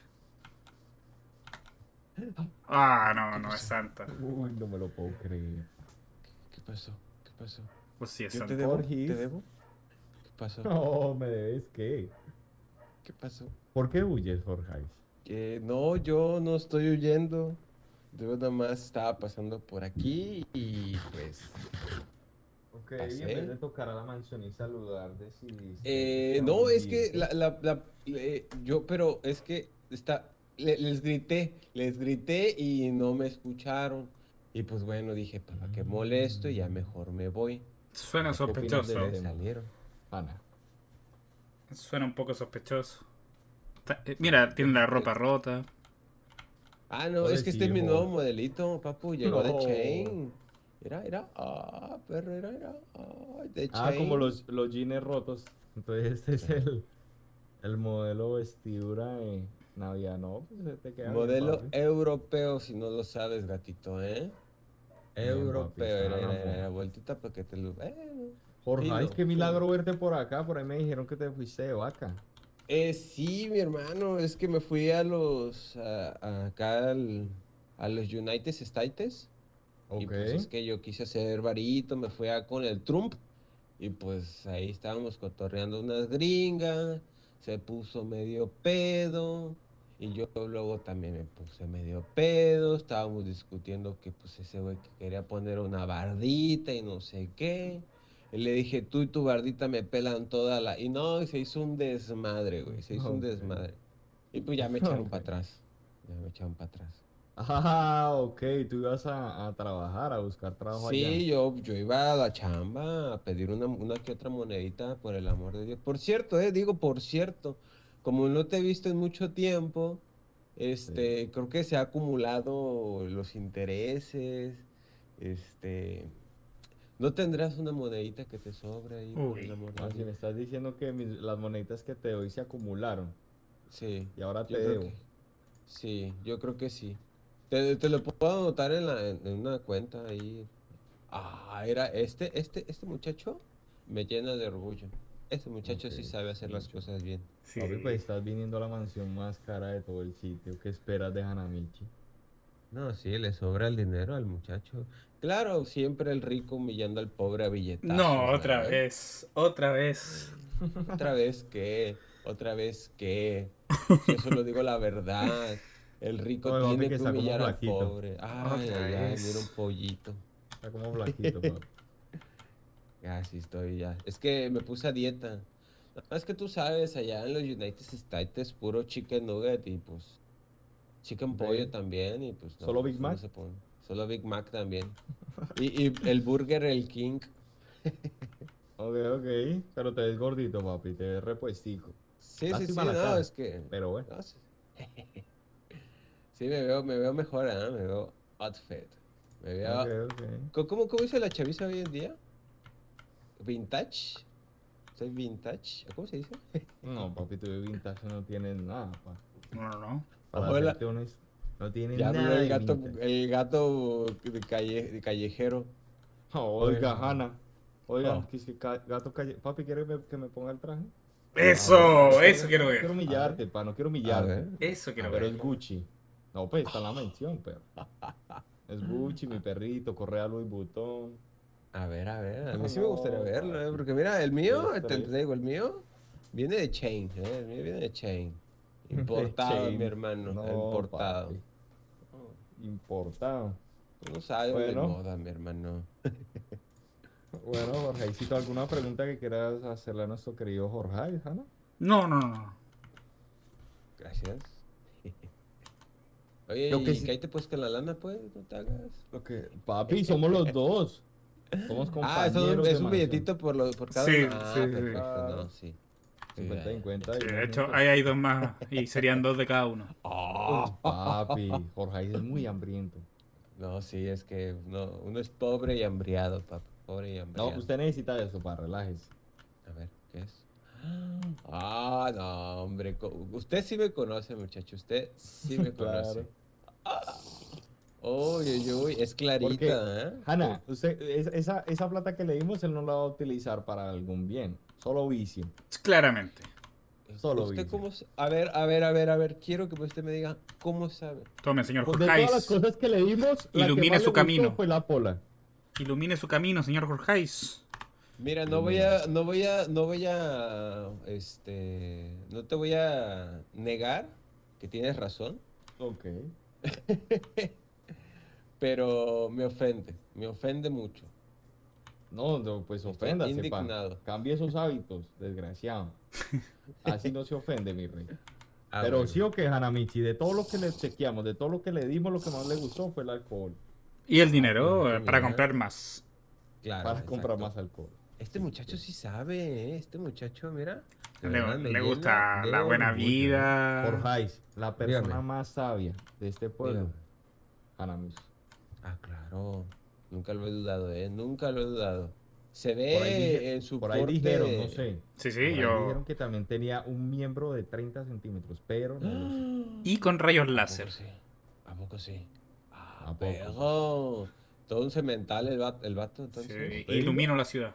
Speaker 1: Ah, no, no es Santa.
Speaker 2: Uy, no me lo puedo creer.
Speaker 5: ¿Qué pasó? ¿Qué pasó?
Speaker 1: Pues sí es
Speaker 5: ¿Yo
Speaker 1: Santa.
Speaker 5: te debo?
Speaker 2: Jorgis.
Speaker 5: ¿Te debo? ¿Qué pasó?
Speaker 2: No, ¿me debes qué?
Speaker 5: ¿Qué pasó?
Speaker 2: ¿Por qué huyes, Jorge?
Speaker 5: No, yo no estoy huyendo. Yo nada más estaba pasando por aquí y pues...
Speaker 2: Ok,
Speaker 5: Pasé.
Speaker 2: y en vez de tocar a la mansión y saludar, decidiste...
Speaker 5: No, es que
Speaker 2: hundirte.
Speaker 5: pero es que les grité y no me escucharon. Y pues bueno, dije, ¿para qué molesto? Y ya mejor me voy.
Speaker 1: Suena
Speaker 2: ¿Qué opinas
Speaker 1: sospechoso.
Speaker 2: de
Speaker 5: Me
Speaker 2: eso?
Speaker 5: salieron.
Speaker 2: Ana.
Speaker 1: Suena un poco sospechoso. Mira, tiene la ropa rota.
Speaker 5: Ah, no, es que este es mi
Speaker 2: Pobrecillo.
Speaker 5: nuevo modelito, papu, llegó de
Speaker 2: No.
Speaker 5: Chain. Perro, de
Speaker 2: Ah, como
Speaker 5: Chain.
Speaker 2: los jeans rotos. Entonces este es el modelo vestidura de Navidad. No, pues se te queda bien,
Speaker 5: Modelo
Speaker 2: papi.
Speaker 5: europeo, si no lo sabes, gatito, ¿eh?
Speaker 2: Bien,
Speaker 5: Europeo,
Speaker 2: papi, está a la
Speaker 5: era
Speaker 2: moda.
Speaker 5: vueltita para que te lo...
Speaker 2: Jorge, ay,
Speaker 5: fino,
Speaker 2: qué milagro
Speaker 5: fino.
Speaker 2: verte por acá. Por ahí me dijeron que te fuiste de vaca.
Speaker 5: Sí, mi hermano, es que me fui a acá a los United States. Y
Speaker 2: Ok.
Speaker 5: pues es que yo quise hacer varito, me fui con el Trump. Y pues ahí estábamos cotorreando unas gringas. Se puso medio pedo. Y yo luego también me puse medio pedo. Estábamos discutiendo que pues ese güey que quería poner una bardita y no sé qué. Y le dije, tú y tu bardita me pelan toda la... Y no, y se hizo un desmadre, güey. Se hizo un
Speaker 2: Ok.
Speaker 5: desmadre. Y pues ya me echaron
Speaker 2: Ok.
Speaker 5: para atrás. Ya me echaron para atrás.
Speaker 2: Ah, ok. Tú ibas a trabajar, a buscar trabajo allá.
Speaker 5: Sí, yo iba a la chamba a pedir una que otra monedita, por el amor de Dios. Por cierto, digo por cierto, como no te he visto en mucho tiempo, creo que se ha acumulado los intereses, ¿no tendrás una monedita que te sobre ahí, por el
Speaker 1: Uy.
Speaker 5: amor
Speaker 2: Ah,
Speaker 5: de
Speaker 2: si me
Speaker 5: Dios?
Speaker 2: estás diciendo que las moneditas que te doy se acumularon
Speaker 5: Sí,
Speaker 2: y ahora te
Speaker 5: yo creo
Speaker 2: debo.
Speaker 5: que, sí, yo creo que sí. Te lo puedo anotar en una cuenta ahí. Ah, era este muchacho me llena de orgullo. Este muchacho sí
Speaker 2: Ok,
Speaker 5: sabe hacer las
Speaker 2: mucho.
Speaker 5: cosas bien.
Speaker 1: Sí.
Speaker 2: Papi, pues estás viniendo a la mansión más cara de todo el sitio. ¿Qué esperas de Hanamichi?
Speaker 5: No, sí, le sobra el dinero al muchacho. Claro, siempre el rico humillando al pobre a billetazos.
Speaker 1: No, otra
Speaker 5: ¿verdad?
Speaker 1: vez. Otra vez.
Speaker 5: Otra vez qué, otra vez qué. Si eso lo digo la verdad. El rico
Speaker 2: No, papi,
Speaker 5: tiene
Speaker 2: que
Speaker 5: que
Speaker 2: está como
Speaker 5: humillar al
Speaker 2: flaquito.
Speaker 5: pobre. Ay,
Speaker 1: Otra
Speaker 5: ay, ay,
Speaker 1: vez.
Speaker 5: mira un pollito.
Speaker 2: Está como flaquito, papi.
Speaker 5: Ya, sí estoy ya. Es que me puse a dieta. No, es que tú sabes, allá en los United States puro chicken nugget y pues chicken
Speaker 2: Ok.
Speaker 5: pollo también y pues no,
Speaker 2: ¿Solo
Speaker 5: pues,
Speaker 2: Big
Speaker 5: no
Speaker 2: Mac?
Speaker 5: se pone. Solo Big Mac también. Y el burger, el King.
Speaker 2: Ok, ok. Pero te ves gordito, papi. Te ves repuestico.
Speaker 5: Sí, sí, sí,
Speaker 2: Lástima la
Speaker 5: no,
Speaker 2: cara,
Speaker 5: es que...
Speaker 2: pero bueno.
Speaker 5: no, sí, sí, me veo mejor, ¿ah? Me veo outfit. Me veo...
Speaker 2: Ok, ok.
Speaker 5: ¿Cómo dice la chaviza hoy en día? ¿Vintage? ¿Soy vintage? ¿Cómo se dice?
Speaker 2: No, papi, tu vintage no tiene nada, pa.
Speaker 1: No.
Speaker 2: Para
Speaker 5: Hola.
Speaker 2: serte honesto, no tiene
Speaker 5: Ya habló
Speaker 2: nada de vintage.
Speaker 5: el gato de callejero.
Speaker 2: Oiga,
Speaker 5: Oye.
Speaker 2: Hanna. Oigan,
Speaker 5: Oh.
Speaker 2: que es que gato calle. Papi, ¿quieres que me ponga el traje?
Speaker 1: Eso, eso quiero
Speaker 2: No quiero
Speaker 1: ver.
Speaker 2: humillarte, pa, no quiero
Speaker 5: A
Speaker 2: humillarte.
Speaker 5: ver.
Speaker 1: Eso quiero
Speaker 2: Pero
Speaker 1: ver.
Speaker 2: es Gucci. No, pues está en la mención, pero. Es Gucci, mi perrito, correa Louis Vuitton.
Speaker 5: A ver, a mí sí me
Speaker 2: No,
Speaker 5: gustaría verlo,
Speaker 2: papi.
Speaker 5: porque mira, el mío,
Speaker 2: Qué
Speaker 5: te
Speaker 2: estrés.
Speaker 5: digo, el mío viene de Chain, el mío viene de Chain.
Speaker 2: De
Speaker 5: Importado, mi
Speaker 2: chain.
Speaker 5: hermano,
Speaker 2: No,
Speaker 5: importado.
Speaker 2: papi. Importado.
Speaker 5: Tú no sabes de
Speaker 2: Bueno.
Speaker 5: moda, mi hermano.
Speaker 2: Bueno, Jorgeicito, ¿alguna pregunta que quieras hacerle a nuestro querido Jorge, Hanna?
Speaker 1: No.
Speaker 5: Gracias. Oye,
Speaker 2: Lo que
Speaker 5: ¿y
Speaker 2: sí-
Speaker 5: cállate pues con la lana, pues? No te hagas.
Speaker 2: Papi, somos los dos. Somos
Speaker 5: Ah,
Speaker 2: compañeros
Speaker 5: es
Speaker 2: de
Speaker 5: un
Speaker 2: mansión.
Speaker 5: billetito por cada
Speaker 1: Sí,
Speaker 5: uno. Ah,
Speaker 1: sí, sí.
Speaker 5: perfecto, no, sí.
Speaker 2: 50 y 50.
Speaker 1: Sí,
Speaker 2: y
Speaker 1: de
Speaker 2: unos
Speaker 1: hecho,
Speaker 2: juntos.
Speaker 1: ahí hay dos más y serían dos de cada uno.
Speaker 2: Uy, papi, Jorge es muy hambriento.
Speaker 5: No, sí, es que uno es pobre y hambriado, papá. Pobre y
Speaker 2: No,
Speaker 5: hambriado.
Speaker 2: usted necesita eso para relájese.
Speaker 5: A ver, ¿qué es? Ah, no, hombre. Usted sí me conoce, muchacho. Usted sí me conoce. Uy, uy, uy. Es
Speaker 2: Porque,
Speaker 5: clarita, ¿eh?
Speaker 2: Hanna, usted, esa plata que le dimos, él no la va a utilizar para algún bien. Solo vicio.
Speaker 1: Claramente.
Speaker 2: Solo
Speaker 5: ¿Usted
Speaker 2: vicio.
Speaker 5: cómo? A ver. Quiero que usted me diga cómo sabe.
Speaker 1: Tome, señor
Speaker 2: Pues de todas las
Speaker 1: Jorgeis.
Speaker 2: cosas que le dimos, la
Speaker 1: Ilumine
Speaker 2: que más
Speaker 1: su
Speaker 2: le
Speaker 1: camino.
Speaker 2: gustó fue la pola.
Speaker 1: Ilumine su camino, señor Jorgeis.
Speaker 5: Mira, no te voy a negar que tienes razón,
Speaker 2: Ok.
Speaker 5: pero me ofende mucho.
Speaker 2: No, pues
Speaker 5: Estoy
Speaker 2: oféndase,
Speaker 5: indignado.
Speaker 2: Cambie esos hábitos, desgraciado. Así no se ofende, mi rey.
Speaker 5: Ah,
Speaker 2: Pero
Speaker 5: bueno.
Speaker 2: sí o que, Hanamichi, de todo lo que le chequeamos, de todo lo que le dimos, lo que más le gustó fue el alcohol.
Speaker 1: Y el dinero
Speaker 5: pues,
Speaker 1: para
Speaker 5: mira.
Speaker 1: comprar más.
Speaker 5: Claro,
Speaker 2: Para comprar
Speaker 5: exacto.
Speaker 2: más alcohol.
Speaker 5: Este muchacho sí sabe, ¿eh? Este muchacho, mira. de
Speaker 1: Le,
Speaker 5: verdad me
Speaker 1: le
Speaker 5: llena
Speaker 1: gusta
Speaker 5: de
Speaker 1: la buena
Speaker 5: orgullo, ¿eh?
Speaker 1: vida.
Speaker 2: Jorgeis, la persona
Speaker 5: Dígame.
Speaker 2: más sabia de este pueblo,
Speaker 5: Dígame.
Speaker 2: Hanamichi.
Speaker 5: Ah, claro. Nunca lo he dudado, ¿eh? Nunca lo he dudado. Se
Speaker 2: Por ahí,
Speaker 5: ve en su
Speaker 2: por ahí
Speaker 5: porte...
Speaker 2: dijeron, no sé.
Speaker 1: Sí,
Speaker 2: Por ahí
Speaker 1: yo.
Speaker 2: dijeron que también tenía un miembro de 30 centímetros, pero no lo sé.
Speaker 1: Y con rayos
Speaker 5: ¿A poco
Speaker 1: láser.
Speaker 5: sí? ¿A poco sí? Ah,
Speaker 2: ¿A poco?
Speaker 5: perro. Todo un cemental el vato, entonces.
Speaker 1: Sí, ilumino la ciudad.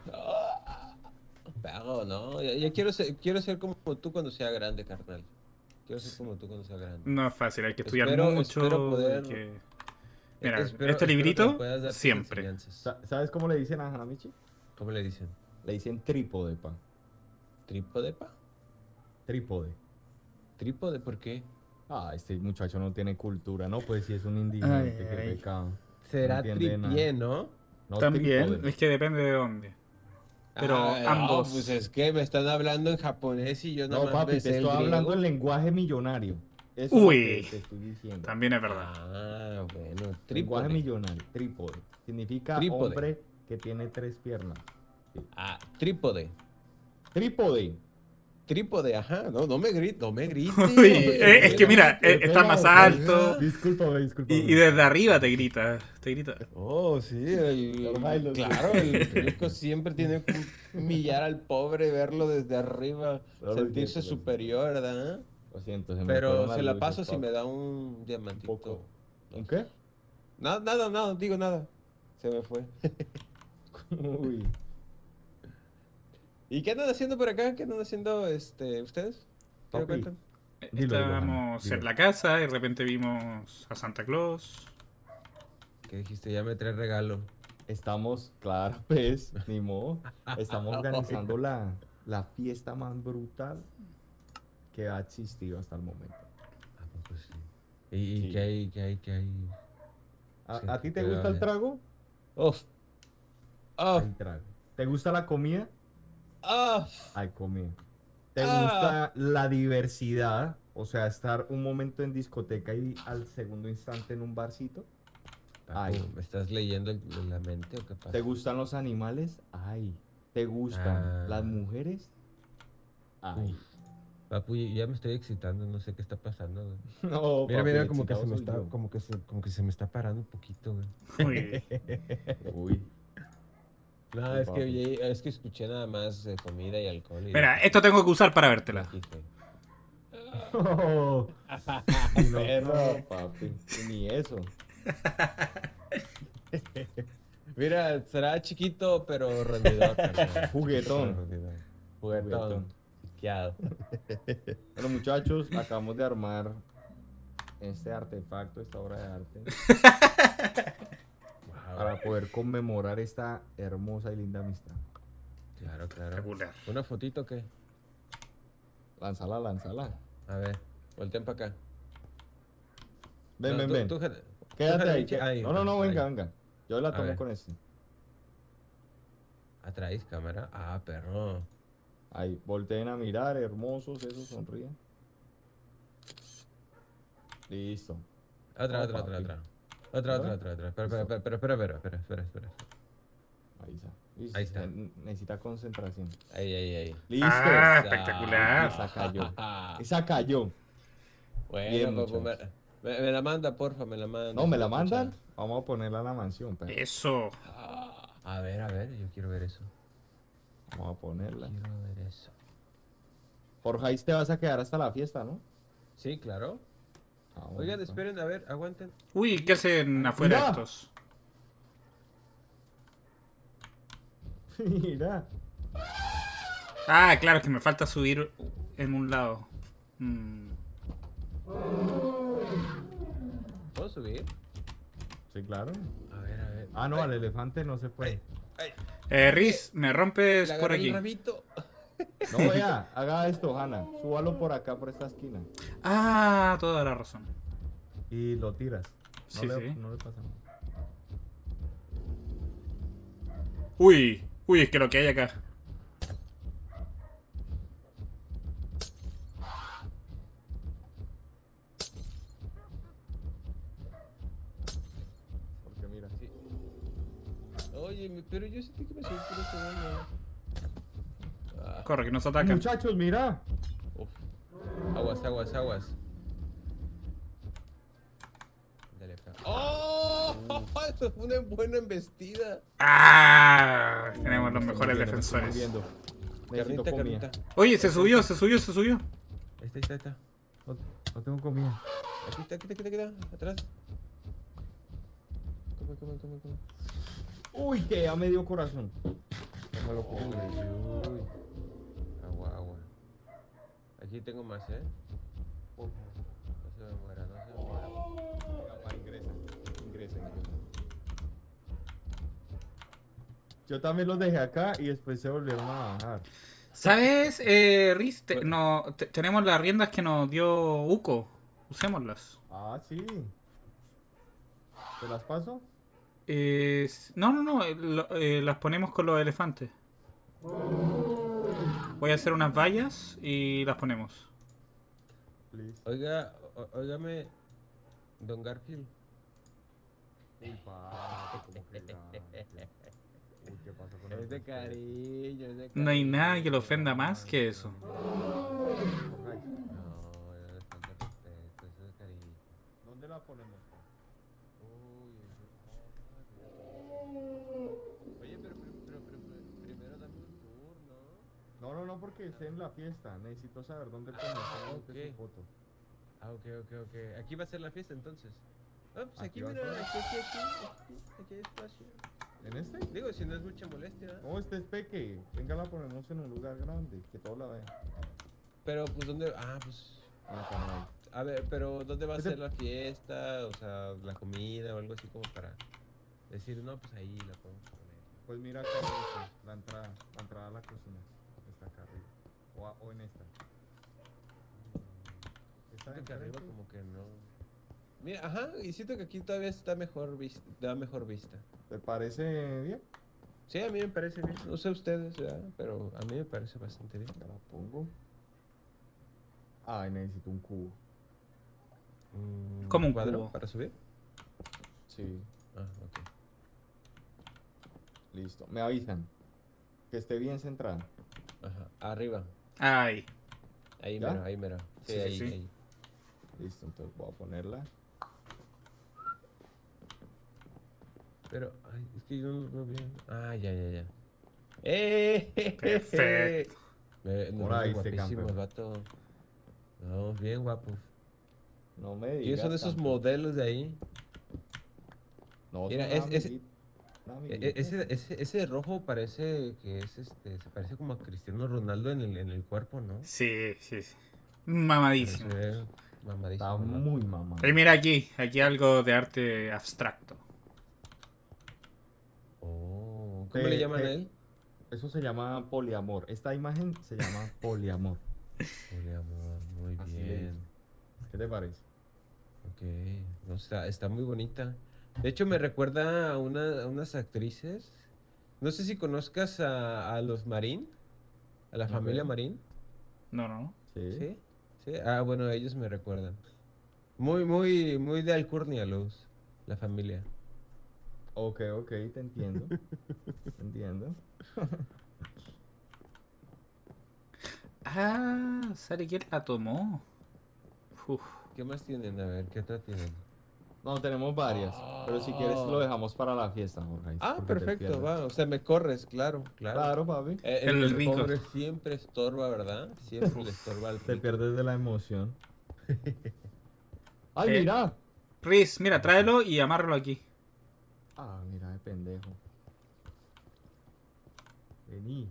Speaker 5: Perro, ¿no? Ya quiero ser como tú cuando sea grande, carnal. Quiero ser como tú cuando sea grande.
Speaker 1: No es fácil, hay que estudiar
Speaker 5: Espero
Speaker 1: mucho.
Speaker 5: poder-
Speaker 1: hay que- Mira,
Speaker 5: Espero-
Speaker 1: este
Speaker 5: espero que
Speaker 1: librito,
Speaker 5: me puedas dar tus
Speaker 1: siempre.
Speaker 5: enseñanzas.
Speaker 2: ¿Sabes cómo le dicen a Hanamichi?
Speaker 5: ¿Cómo le dicen?
Speaker 2: Le dicen trípode, pa.
Speaker 5: ¿Trípode, pa?
Speaker 2: Trípode.
Speaker 5: ¿Trípode por qué?
Speaker 2: Ah, este muchacho no tiene cultura, ¿no? Pues si es un indigente,
Speaker 1: Ay,
Speaker 2: qué
Speaker 1: ay.
Speaker 2: pecado.
Speaker 5: Será
Speaker 2: entiende
Speaker 5: tripié,
Speaker 2: nada.
Speaker 5: ¿no?
Speaker 2: No,
Speaker 1: También,
Speaker 2: trípode.
Speaker 1: es que depende de dónde. Pero
Speaker 5: Ah,
Speaker 1: ambos.
Speaker 5: No, pues es que me están hablando en japonés y yo nada
Speaker 2: No,
Speaker 5: más
Speaker 2: papi,
Speaker 5: me
Speaker 2: te
Speaker 5: sé el
Speaker 2: estoy hablando
Speaker 5: griego.
Speaker 2: en lenguaje millonario. Eso
Speaker 1: Uy.
Speaker 2: es lo que te estoy diciendo.
Speaker 1: También es verdad.
Speaker 5: Ah, bueno,
Speaker 2: Lenguaje
Speaker 5: trípode.
Speaker 2: millonario, trípode. Significa
Speaker 5: Trípode.
Speaker 2: hombre que tiene 3 piernas. Sí.
Speaker 5: Ah, trípode.
Speaker 2: Trípode.
Speaker 5: Trípode, ajá. No me grites.
Speaker 1: Uy, es que mira, está más alto.
Speaker 2: Discúlpame.
Speaker 1: Y desde arriba te grita. Te grita.
Speaker 5: Oh, sí, claro, el rico siempre tiene que humillar al pobre, verlo desde arriba,
Speaker 2: Solo
Speaker 5: sentirse
Speaker 2: que-
Speaker 5: superior, ¿verdad?
Speaker 2: Lo siento, se me
Speaker 5: Pero
Speaker 2: fueron las
Speaker 5: se la
Speaker 2: luces,
Speaker 5: paso si
Speaker 2: papi.
Speaker 5: me da un diamantito.
Speaker 2: poco. ¿Un qué?
Speaker 5: Nada, digo nada. Se me fue.
Speaker 2: Uy.
Speaker 5: ¿Y qué andan haciendo por acá? ¿Qué andan haciendo ustedes? ¿Qué me
Speaker 2: Papi.
Speaker 5: cuentan?
Speaker 2: Dilo,
Speaker 1: Estábamos
Speaker 2: dilo.
Speaker 1: en la casa y de repente vimos a Santa Claus.
Speaker 5: ¿Qué dijiste? Ya me trae regalo.
Speaker 2: Estamos, claro, pues, ni modo. Estamos organizando la fiesta más brutal que ha existido hasta el momento.
Speaker 5: ¿A poco sí? ¿Y
Speaker 2: Sí.
Speaker 5: qué hay?
Speaker 2: ¿A,
Speaker 5: Sí,
Speaker 2: a ti te
Speaker 5: qué
Speaker 2: gusta el
Speaker 5: vale.
Speaker 2: trago?
Speaker 5: Uf. Uf.
Speaker 2: Hay trago. ¿Te gusta la comida?
Speaker 5: Uf.
Speaker 2: Hay comida. ¿Te
Speaker 5: Ah.
Speaker 2: gusta la diversidad? O sea, estar un momento en discoteca y al segundo instante en un barcito.
Speaker 5: Papu,
Speaker 2: Ay.
Speaker 5: ¿me estás leyendo la mente o qué pasa?
Speaker 2: ¿Te gustan los animales? Ay. ¿Te gustan
Speaker 5: Ah.
Speaker 2: las mujeres? Ay.
Speaker 5: Uf. Papu, ya me estoy excitando, no sé qué está pasando, güey.
Speaker 2: No,
Speaker 5: Mira,
Speaker 2: papi,
Speaker 5: mira,
Speaker 2: el
Speaker 5: como que se
Speaker 2: excitado
Speaker 5: me
Speaker 2: soy
Speaker 5: está,
Speaker 2: yo.
Speaker 5: como que se me está parando un poquito, güey.
Speaker 1: Uy.
Speaker 2: Uy,
Speaker 5: No,
Speaker 2: Sí,
Speaker 5: es que,
Speaker 2: papi.
Speaker 5: es que escuché nada más comida y alcohol y
Speaker 1: Mira,
Speaker 5: dije,
Speaker 1: esto tengo que usar para
Speaker 5: no
Speaker 1: vértela.
Speaker 5: quise.
Speaker 2: Y no,
Speaker 5: Perro.
Speaker 2: no, papi, y ni eso.
Speaker 5: Mira, será chiquito, pero rendidor, carnal.
Speaker 2: Juguetón.
Speaker 5: Pero rendidor. Juguetón.
Speaker 2: Juguetón.
Speaker 5: Chiqueado.
Speaker 2: Bueno, muchachos, acabamos de armar este artefacto, esta obra de arte,
Speaker 5: Wow.
Speaker 2: para poder conmemorar esta hermosa y linda amistad.
Speaker 5: Claro, claro.
Speaker 1: Espectacular.
Speaker 5: ¿Una fotito o qué?
Speaker 2: Lánzala, lánzala.
Speaker 5: A ver, volteen para acá.
Speaker 2: Ven,
Speaker 5: No,
Speaker 2: ven,
Speaker 5: tú-
Speaker 2: ven.
Speaker 5: tú jale-
Speaker 2: Quédate
Speaker 5: jale,
Speaker 2: ahí.
Speaker 5: Michi. Ahí,
Speaker 2: No, no, no,
Speaker 5: ahí.
Speaker 2: venga, venga. Yo la
Speaker 5: A
Speaker 2: tomo
Speaker 5: ver.
Speaker 2: con este.
Speaker 5: ¿Atraes cámara? Ah, perro.
Speaker 2: Ahí, volteen a mirar, hermosos, eso, sonríen. Listo.
Speaker 5: Otra,
Speaker 2: No,
Speaker 5: otra, otra,
Speaker 2: papi.
Speaker 5: otra. Otra,
Speaker 2: ¿Otra?
Speaker 5: otra, otra, otra.
Speaker 2: Listo.
Speaker 5: Espera.
Speaker 2: Ahí está. Listo.
Speaker 5: Ahí está.
Speaker 2: Necesita concentración.
Speaker 5: Ahí.
Speaker 2: Listo.
Speaker 1: Ah,
Speaker 5: Esa.
Speaker 1: espectacular.
Speaker 2: Esa cayó. Esa cayó. Bien,
Speaker 5: Bueno, papu,
Speaker 2: muchachos.
Speaker 5: me la manda, porfa, me la manda.
Speaker 2: No, me la
Speaker 5: quiero
Speaker 2: mandan.
Speaker 5: escuchar.
Speaker 2: Vamos a ponerla en la mansión, pero.
Speaker 1: Eso.
Speaker 5: A ver, yo quiero ver eso.
Speaker 2: Vamos a ponerla.
Speaker 5: Quiero ver eso.
Speaker 2: Jorge, ahí te vas a quedar hasta la fiesta, ¿no?
Speaker 5: Sí, claro.
Speaker 2: Ah, bueno,
Speaker 5: Oigan,
Speaker 2: pues.
Speaker 5: esperen, a ver, aguanten.
Speaker 1: Uy, ¿qué hacen afuera
Speaker 2: Mira.
Speaker 1: estos?
Speaker 2: Mira.
Speaker 1: Ah, claro, es que me falta subir en un lado.
Speaker 5: ¿Puedo subir?
Speaker 2: Sí, claro.
Speaker 5: A ver.
Speaker 2: Ah, no, al elefante no se puede.
Speaker 1: Riz, me rompes
Speaker 5: Le
Speaker 1: por
Speaker 5: agarré el
Speaker 1: aquí.
Speaker 5: rabito.
Speaker 2: No, vea, haga esto, Hanna. Súbalo por acá, por esta esquina.
Speaker 1: Ah, toda la razón.
Speaker 2: Y lo tiras.
Speaker 1: Sí,
Speaker 2: no
Speaker 1: sí.
Speaker 2: le pasa nada.
Speaker 1: Uy, es que lo que hay acá.
Speaker 2: Porque mira.
Speaker 5: Sí. Oye, pero yo sentí que me subí por ese daño. Ah,
Speaker 1: Corre, que nos atacan.
Speaker 2: Muchachos, mira.
Speaker 5: uf. Aguas. Dale acá. ¡Oh! Eso fue una buena embestida.
Speaker 1: Ah, tenemos los mejores
Speaker 2: Me estoy
Speaker 1: defensores.
Speaker 2: muriendo. Necesito
Speaker 5: Carnita,
Speaker 2: comida.
Speaker 5: carnita.
Speaker 1: Oye, se subió.
Speaker 5: Ahí está.
Speaker 2: No tengo comida.
Speaker 5: Aquí está. Atrás. Come.
Speaker 2: Uy, que ya me dio corazón.
Speaker 5: No me lo puedo creer. Uy. Agua. Aquí tengo más, ¿eh? No se me muera.
Speaker 2: Ingresa. Yo también los dejé acá y después se volvieron a bajar.
Speaker 1: ¿Sabes, Riz? Tenemos las riendas que nos dio Uco. Usémoslas.
Speaker 2: Ah, sí. ¿Te las paso?
Speaker 1: No. Las ponemos con los elefantes. Voy a hacer unas vallas y las ponemos.
Speaker 2: Please.
Speaker 5: Óigame, Don Garfield.
Speaker 2: Uy, papi, ¿cómo fregaste? Uy, ¿qué pasó con
Speaker 5: Es de cariño,
Speaker 1: No hay nada que lo ofenda más que eso.
Speaker 5: No, ya le falta respeto, eso es de cariño.
Speaker 2: ¿Dónde la ponemos?
Speaker 5: Oye, pero primero dame un tour, ¿no?
Speaker 2: No, porque esté en la fiesta. Necesito saber dónde ponemos
Speaker 5: ok.
Speaker 2: su foto.
Speaker 5: Ah, ok. Aquí va a ser la fiesta entonces. Ah, pues
Speaker 2: Aquí
Speaker 5: aquí,
Speaker 2: va a
Speaker 5: mira,
Speaker 2: ser.
Speaker 5: aquí hay espacio.
Speaker 2: ¿En este?
Speaker 5: Digo, si no es mucha molestia.
Speaker 2: No, este es peque. Venga, la ponemos en un lugar grande, que todos la vean.
Speaker 5: Pero, pues, ¿dónde? Ah, pues.
Speaker 2: En la cámara.
Speaker 5: A ver, pero ¿dónde va a
Speaker 2: Este-
Speaker 5: ser la fiesta? O sea, la comida o algo así como para decir, no, pues ahí la podemos poner.
Speaker 2: Pues mira acá, dice, la entrada a la cocina. Está acá arriba. O en esta. ¿Está
Speaker 5: Siento que arriba
Speaker 2: enfrente?
Speaker 5: como que no. Mira, ajá, y siento que aquí todavía está mejor vista, da mejor vista.
Speaker 2: ¿Te parece bien?
Speaker 5: Sí, a mí me parece bien. No sé ustedes, ¿verdad? Pero a mí me parece bastante bien.
Speaker 2: Ya la pongo. Ay, necesito un cubo.
Speaker 1: ¿Cómo un
Speaker 5: cuadro
Speaker 1: cubo?
Speaker 5: para subir?
Speaker 2: Sí,
Speaker 5: Ah, ok.
Speaker 2: listo. Me avisan. Que esté bien centrada.
Speaker 5: Ajá, arriba.
Speaker 1: Ay.
Speaker 5: Ahí
Speaker 2: ¿Ya?
Speaker 5: mero, ahí mero. Sí,
Speaker 1: Sí, sí,
Speaker 5: ahí,
Speaker 1: sí.
Speaker 5: ahí.
Speaker 2: Listo, entonces voy a ponerla.
Speaker 5: Pero, ay, es que yo no lo veo bien. Ah, ya. ¡Eh!
Speaker 1: Perfecto.
Speaker 5: Nos
Speaker 2: Por ahí,
Speaker 5: vemos
Speaker 2: este
Speaker 5: guapísimos,
Speaker 2: campeón.
Speaker 5: vato. No, bien guapos.
Speaker 2: No me
Speaker 5: ¿Quiénes
Speaker 2: digas.
Speaker 5: son esos
Speaker 2: campeón.
Speaker 5: modelos de ahí?
Speaker 2: No,
Speaker 5: Mira,
Speaker 2: son amiguitos.
Speaker 5: ese rojo parece que es se parece como a Cristiano Ronaldo en el cuerpo, ¿no?
Speaker 1: Sí, sí, sí.
Speaker 5: Pero
Speaker 1: Mamadísimo.
Speaker 5: se ve
Speaker 2: Está
Speaker 5: mamadísimo, ¿no?
Speaker 2: muy mamá.
Speaker 1: Y mira aquí algo de arte abstracto.
Speaker 5: Oh, ¿cómo le llaman a él?
Speaker 2: Eso se llama poliamor. Esta imagen se llama poliamor.
Speaker 5: Poliamor, muy
Speaker 2: Así le
Speaker 5: bien.
Speaker 2: dicen. ¿Qué te parece?
Speaker 5: Ok, no, está muy bonita. De hecho, me recuerda a unas actrices. No sé si conozcas a los Marín, a la familia
Speaker 2: Ok.
Speaker 5: Marín.
Speaker 1: No, no.
Speaker 2: Sí.
Speaker 5: ¿Sí? Sí. Ah, bueno, ellos me recuerdan. Muy de Alcurnia, la familia.
Speaker 2: Ok, te entiendo. Te entiendo.
Speaker 1: Ah, ¿sabe quién la tomó? Uf.
Speaker 5: ¿Qué más tienen? A ver, ¿qué otra tienen?
Speaker 2: No, tenemos varias. Pero si quieres lo dejamos para la fiesta, Jorge.
Speaker 5: Ah,
Speaker 2: porque te
Speaker 5: perfecto,
Speaker 2: pierdes.
Speaker 5: va. O sea, me corres, claro.
Speaker 2: Claro, papi.
Speaker 1: El
Speaker 5: El
Speaker 1: rico.
Speaker 5: pobre siempre estorba, ¿verdad? Siempre le estorba al
Speaker 2: Te
Speaker 5: rico.
Speaker 2: pierdes de la emoción. ¡Ay,
Speaker 1: Eh.
Speaker 2: mira!
Speaker 1: Riz, mira, tráelo y amárralo aquí.
Speaker 2: Ah, mira, de pendejo. Vení.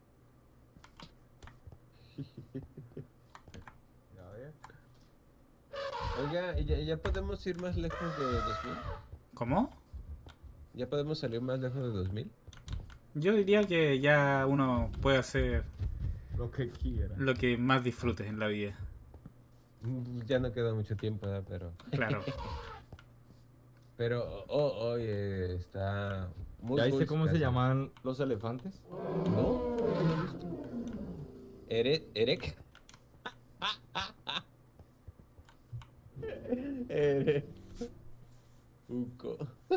Speaker 2: A ver.
Speaker 5: Oiga, ¿y ya podemos ir más lejos de 2000?
Speaker 1: ¿Cómo?
Speaker 5: ¿Ya podemos salir más lejos de 2000?
Speaker 1: Yo diría que ya uno puede hacer
Speaker 2: Lo que quiera.
Speaker 1: lo que más disfrutes en la vida.
Speaker 5: Ya no queda mucho tiempo, ¿verdad?
Speaker 1: Claro.
Speaker 5: Oye, está muy
Speaker 2: ¿Ya
Speaker 5: cool
Speaker 2: viste
Speaker 5: su
Speaker 2: cómo se
Speaker 5: casa.
Speaker 2: llaman los elefantes?
Speaker 5: No, no lo he visto. Erek. Erek. Uco.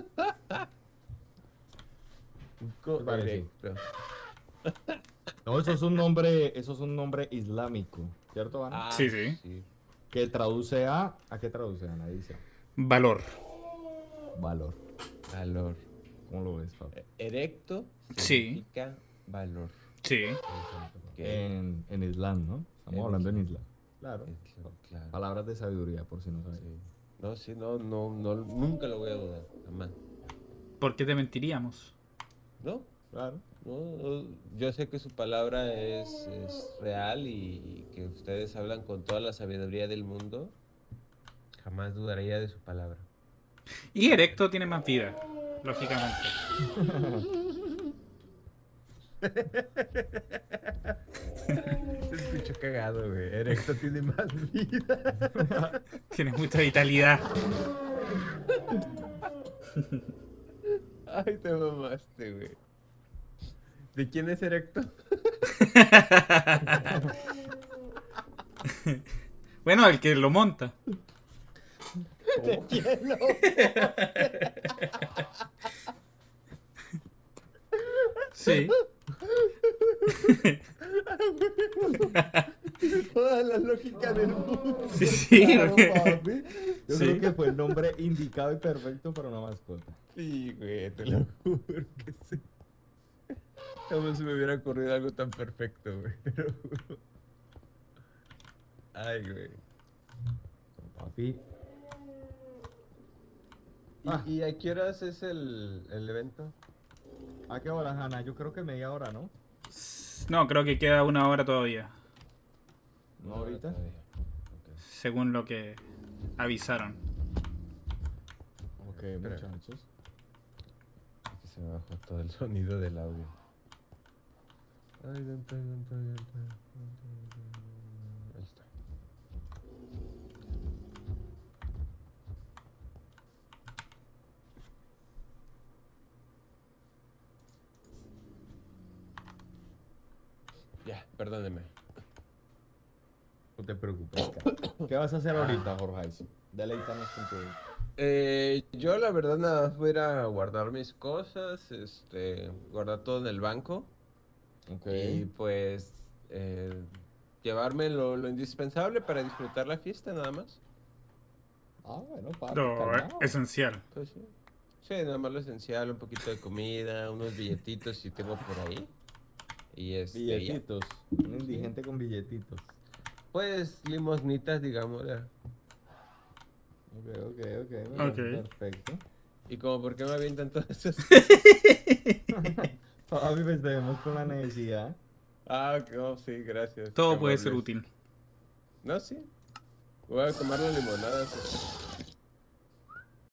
Speaker 5: Uco
Speaker 2: ¿Qué parece?
Speaker 5: erecto.
Speaker 2: No, eso es un nombre islámico, ¿cierto, Ana?
Speaker 5: Ah,
Speaker 1: Sí, sí.
Speaker 2: Que traduce ¿a qué traduce, Ana? Dice,
Speaker 1: Valor.
Speaker 2: valor.
Speaker 5: Valor.
Speaker 2: ¿Cómo lo ves, papi?
Speaker 5: Erecto
Speaker 1: Sí.
Speaker 5: significa valor.
Speaker 1: Sí.
Speaker 5: Ok.
Speaker 2: En Islam, ¿no? Estamos
Speaker 5: En
Speaker 2: hablando en
Speaker 5: Islam.
Speaker 2: Islam. Claro.
Speaker 5: Claro.
Speaker 2: Palabras de sabiduría, por si no sabes.
Speaker 5: Sí. No, sí, no, nunca lo voy a dudar, jamás.
Speaker 1: ¿Por qué te mentiríamos?
Speaker 5: No,
Speaker 2: Claro.
Speaker 5: no, yo sé que su palabra es real y que ustedes hablan con toda la sabiduría del mundo. Jamás dudaría de su palabra.
Speaker 1: Y Erecto tiene más vida, lógicamente.
Speaker 5: Se escuchó cagado, güey. Erecto tiene más vida.
Speaker 1: Tiene mucha vitalidad.
Speaker 5: Ay, te mamaste, güey. ¿De quién es Erecto?
Speaker 1: Bueno, el que lo monta.
Speaker 5: ¿De quién no?
Speaker 1: Sí.
Speaker 5: Toda la lógica del mundo.
Speaker 1: Sí, sí.
Speaker 2: Claro, papi. Yo
Speaker 1: Sí.
Speaker 2: creo que fue el nombre indicado y perfecto para una mascota.
Speaker 5: Sí, güey, te lo juro que sí. Jamás se me hubiera ocurrido algo tan perfecto, güey. Te lo juro. Ay, güey.
Speaker 2: Papi.
Speaker 5: ¿Y a qué horas es el evento?
Speaker 2: ¿A qué hora, Hanna? Yo creo que media hora, ¿no?
Speaker 1: No, creo que queda una hora todavía,
Speaker 2: ¿No ahorita?
Speaker 5: Todavía. Ok.
Speaker 1: según lo que avisaron.
Speaker 2: Ok,
Speaker 5: Espera.
Speaker 2: muchachos.
Speaker 5: Aquí se me bajó todo el sonido del audio. Ahí está. Ya, perdóneme.
Speaker 2: No te preocupes, cara. ¿Qué vas a hacer ahorita, Jorge? Deleítanos con tu...
Speaker 5: Yo la verdad nada más voy a ir a guardar mis cosas, guardar todo en el banco.
Speaker 2: Ok.
Speaker 5: Y pues llevarme lo indispensable para disfrutar la fiesta, nada más.
Speaker 2: Ah, bueno, papi,
Speaker 1: Lo
Speaker 2: calmao.
Speaker 1: esencial.
Speaker 5: Pues sí. Sí, nada más lo esencial, un poquito de comida, unos billetitos si tengo por ahí. Y ya.
Speaker 2: Billetitos. Un indigente con billetitos.
Speaker 5: Pues limosnitas, digamos. Ya.
Speaker 2: Ok.
Speaker 1: Ok.
Speaker 2: Perfecto.
Speaker 5: Y como, ¿por qué me avientan todas esas?
Speaker 2: Papi, pues tenemos con la necesidad.
Speaker 5: Ah, ok, oh, sí, gracias.
Speaker 1: Todo
Speaker 5: qué
Speaker 1: puede ser
Speaker 5: amables.
Speaker 1: útil.
Speaker 5: No, sí. Voy a tomar la limonada. Sí.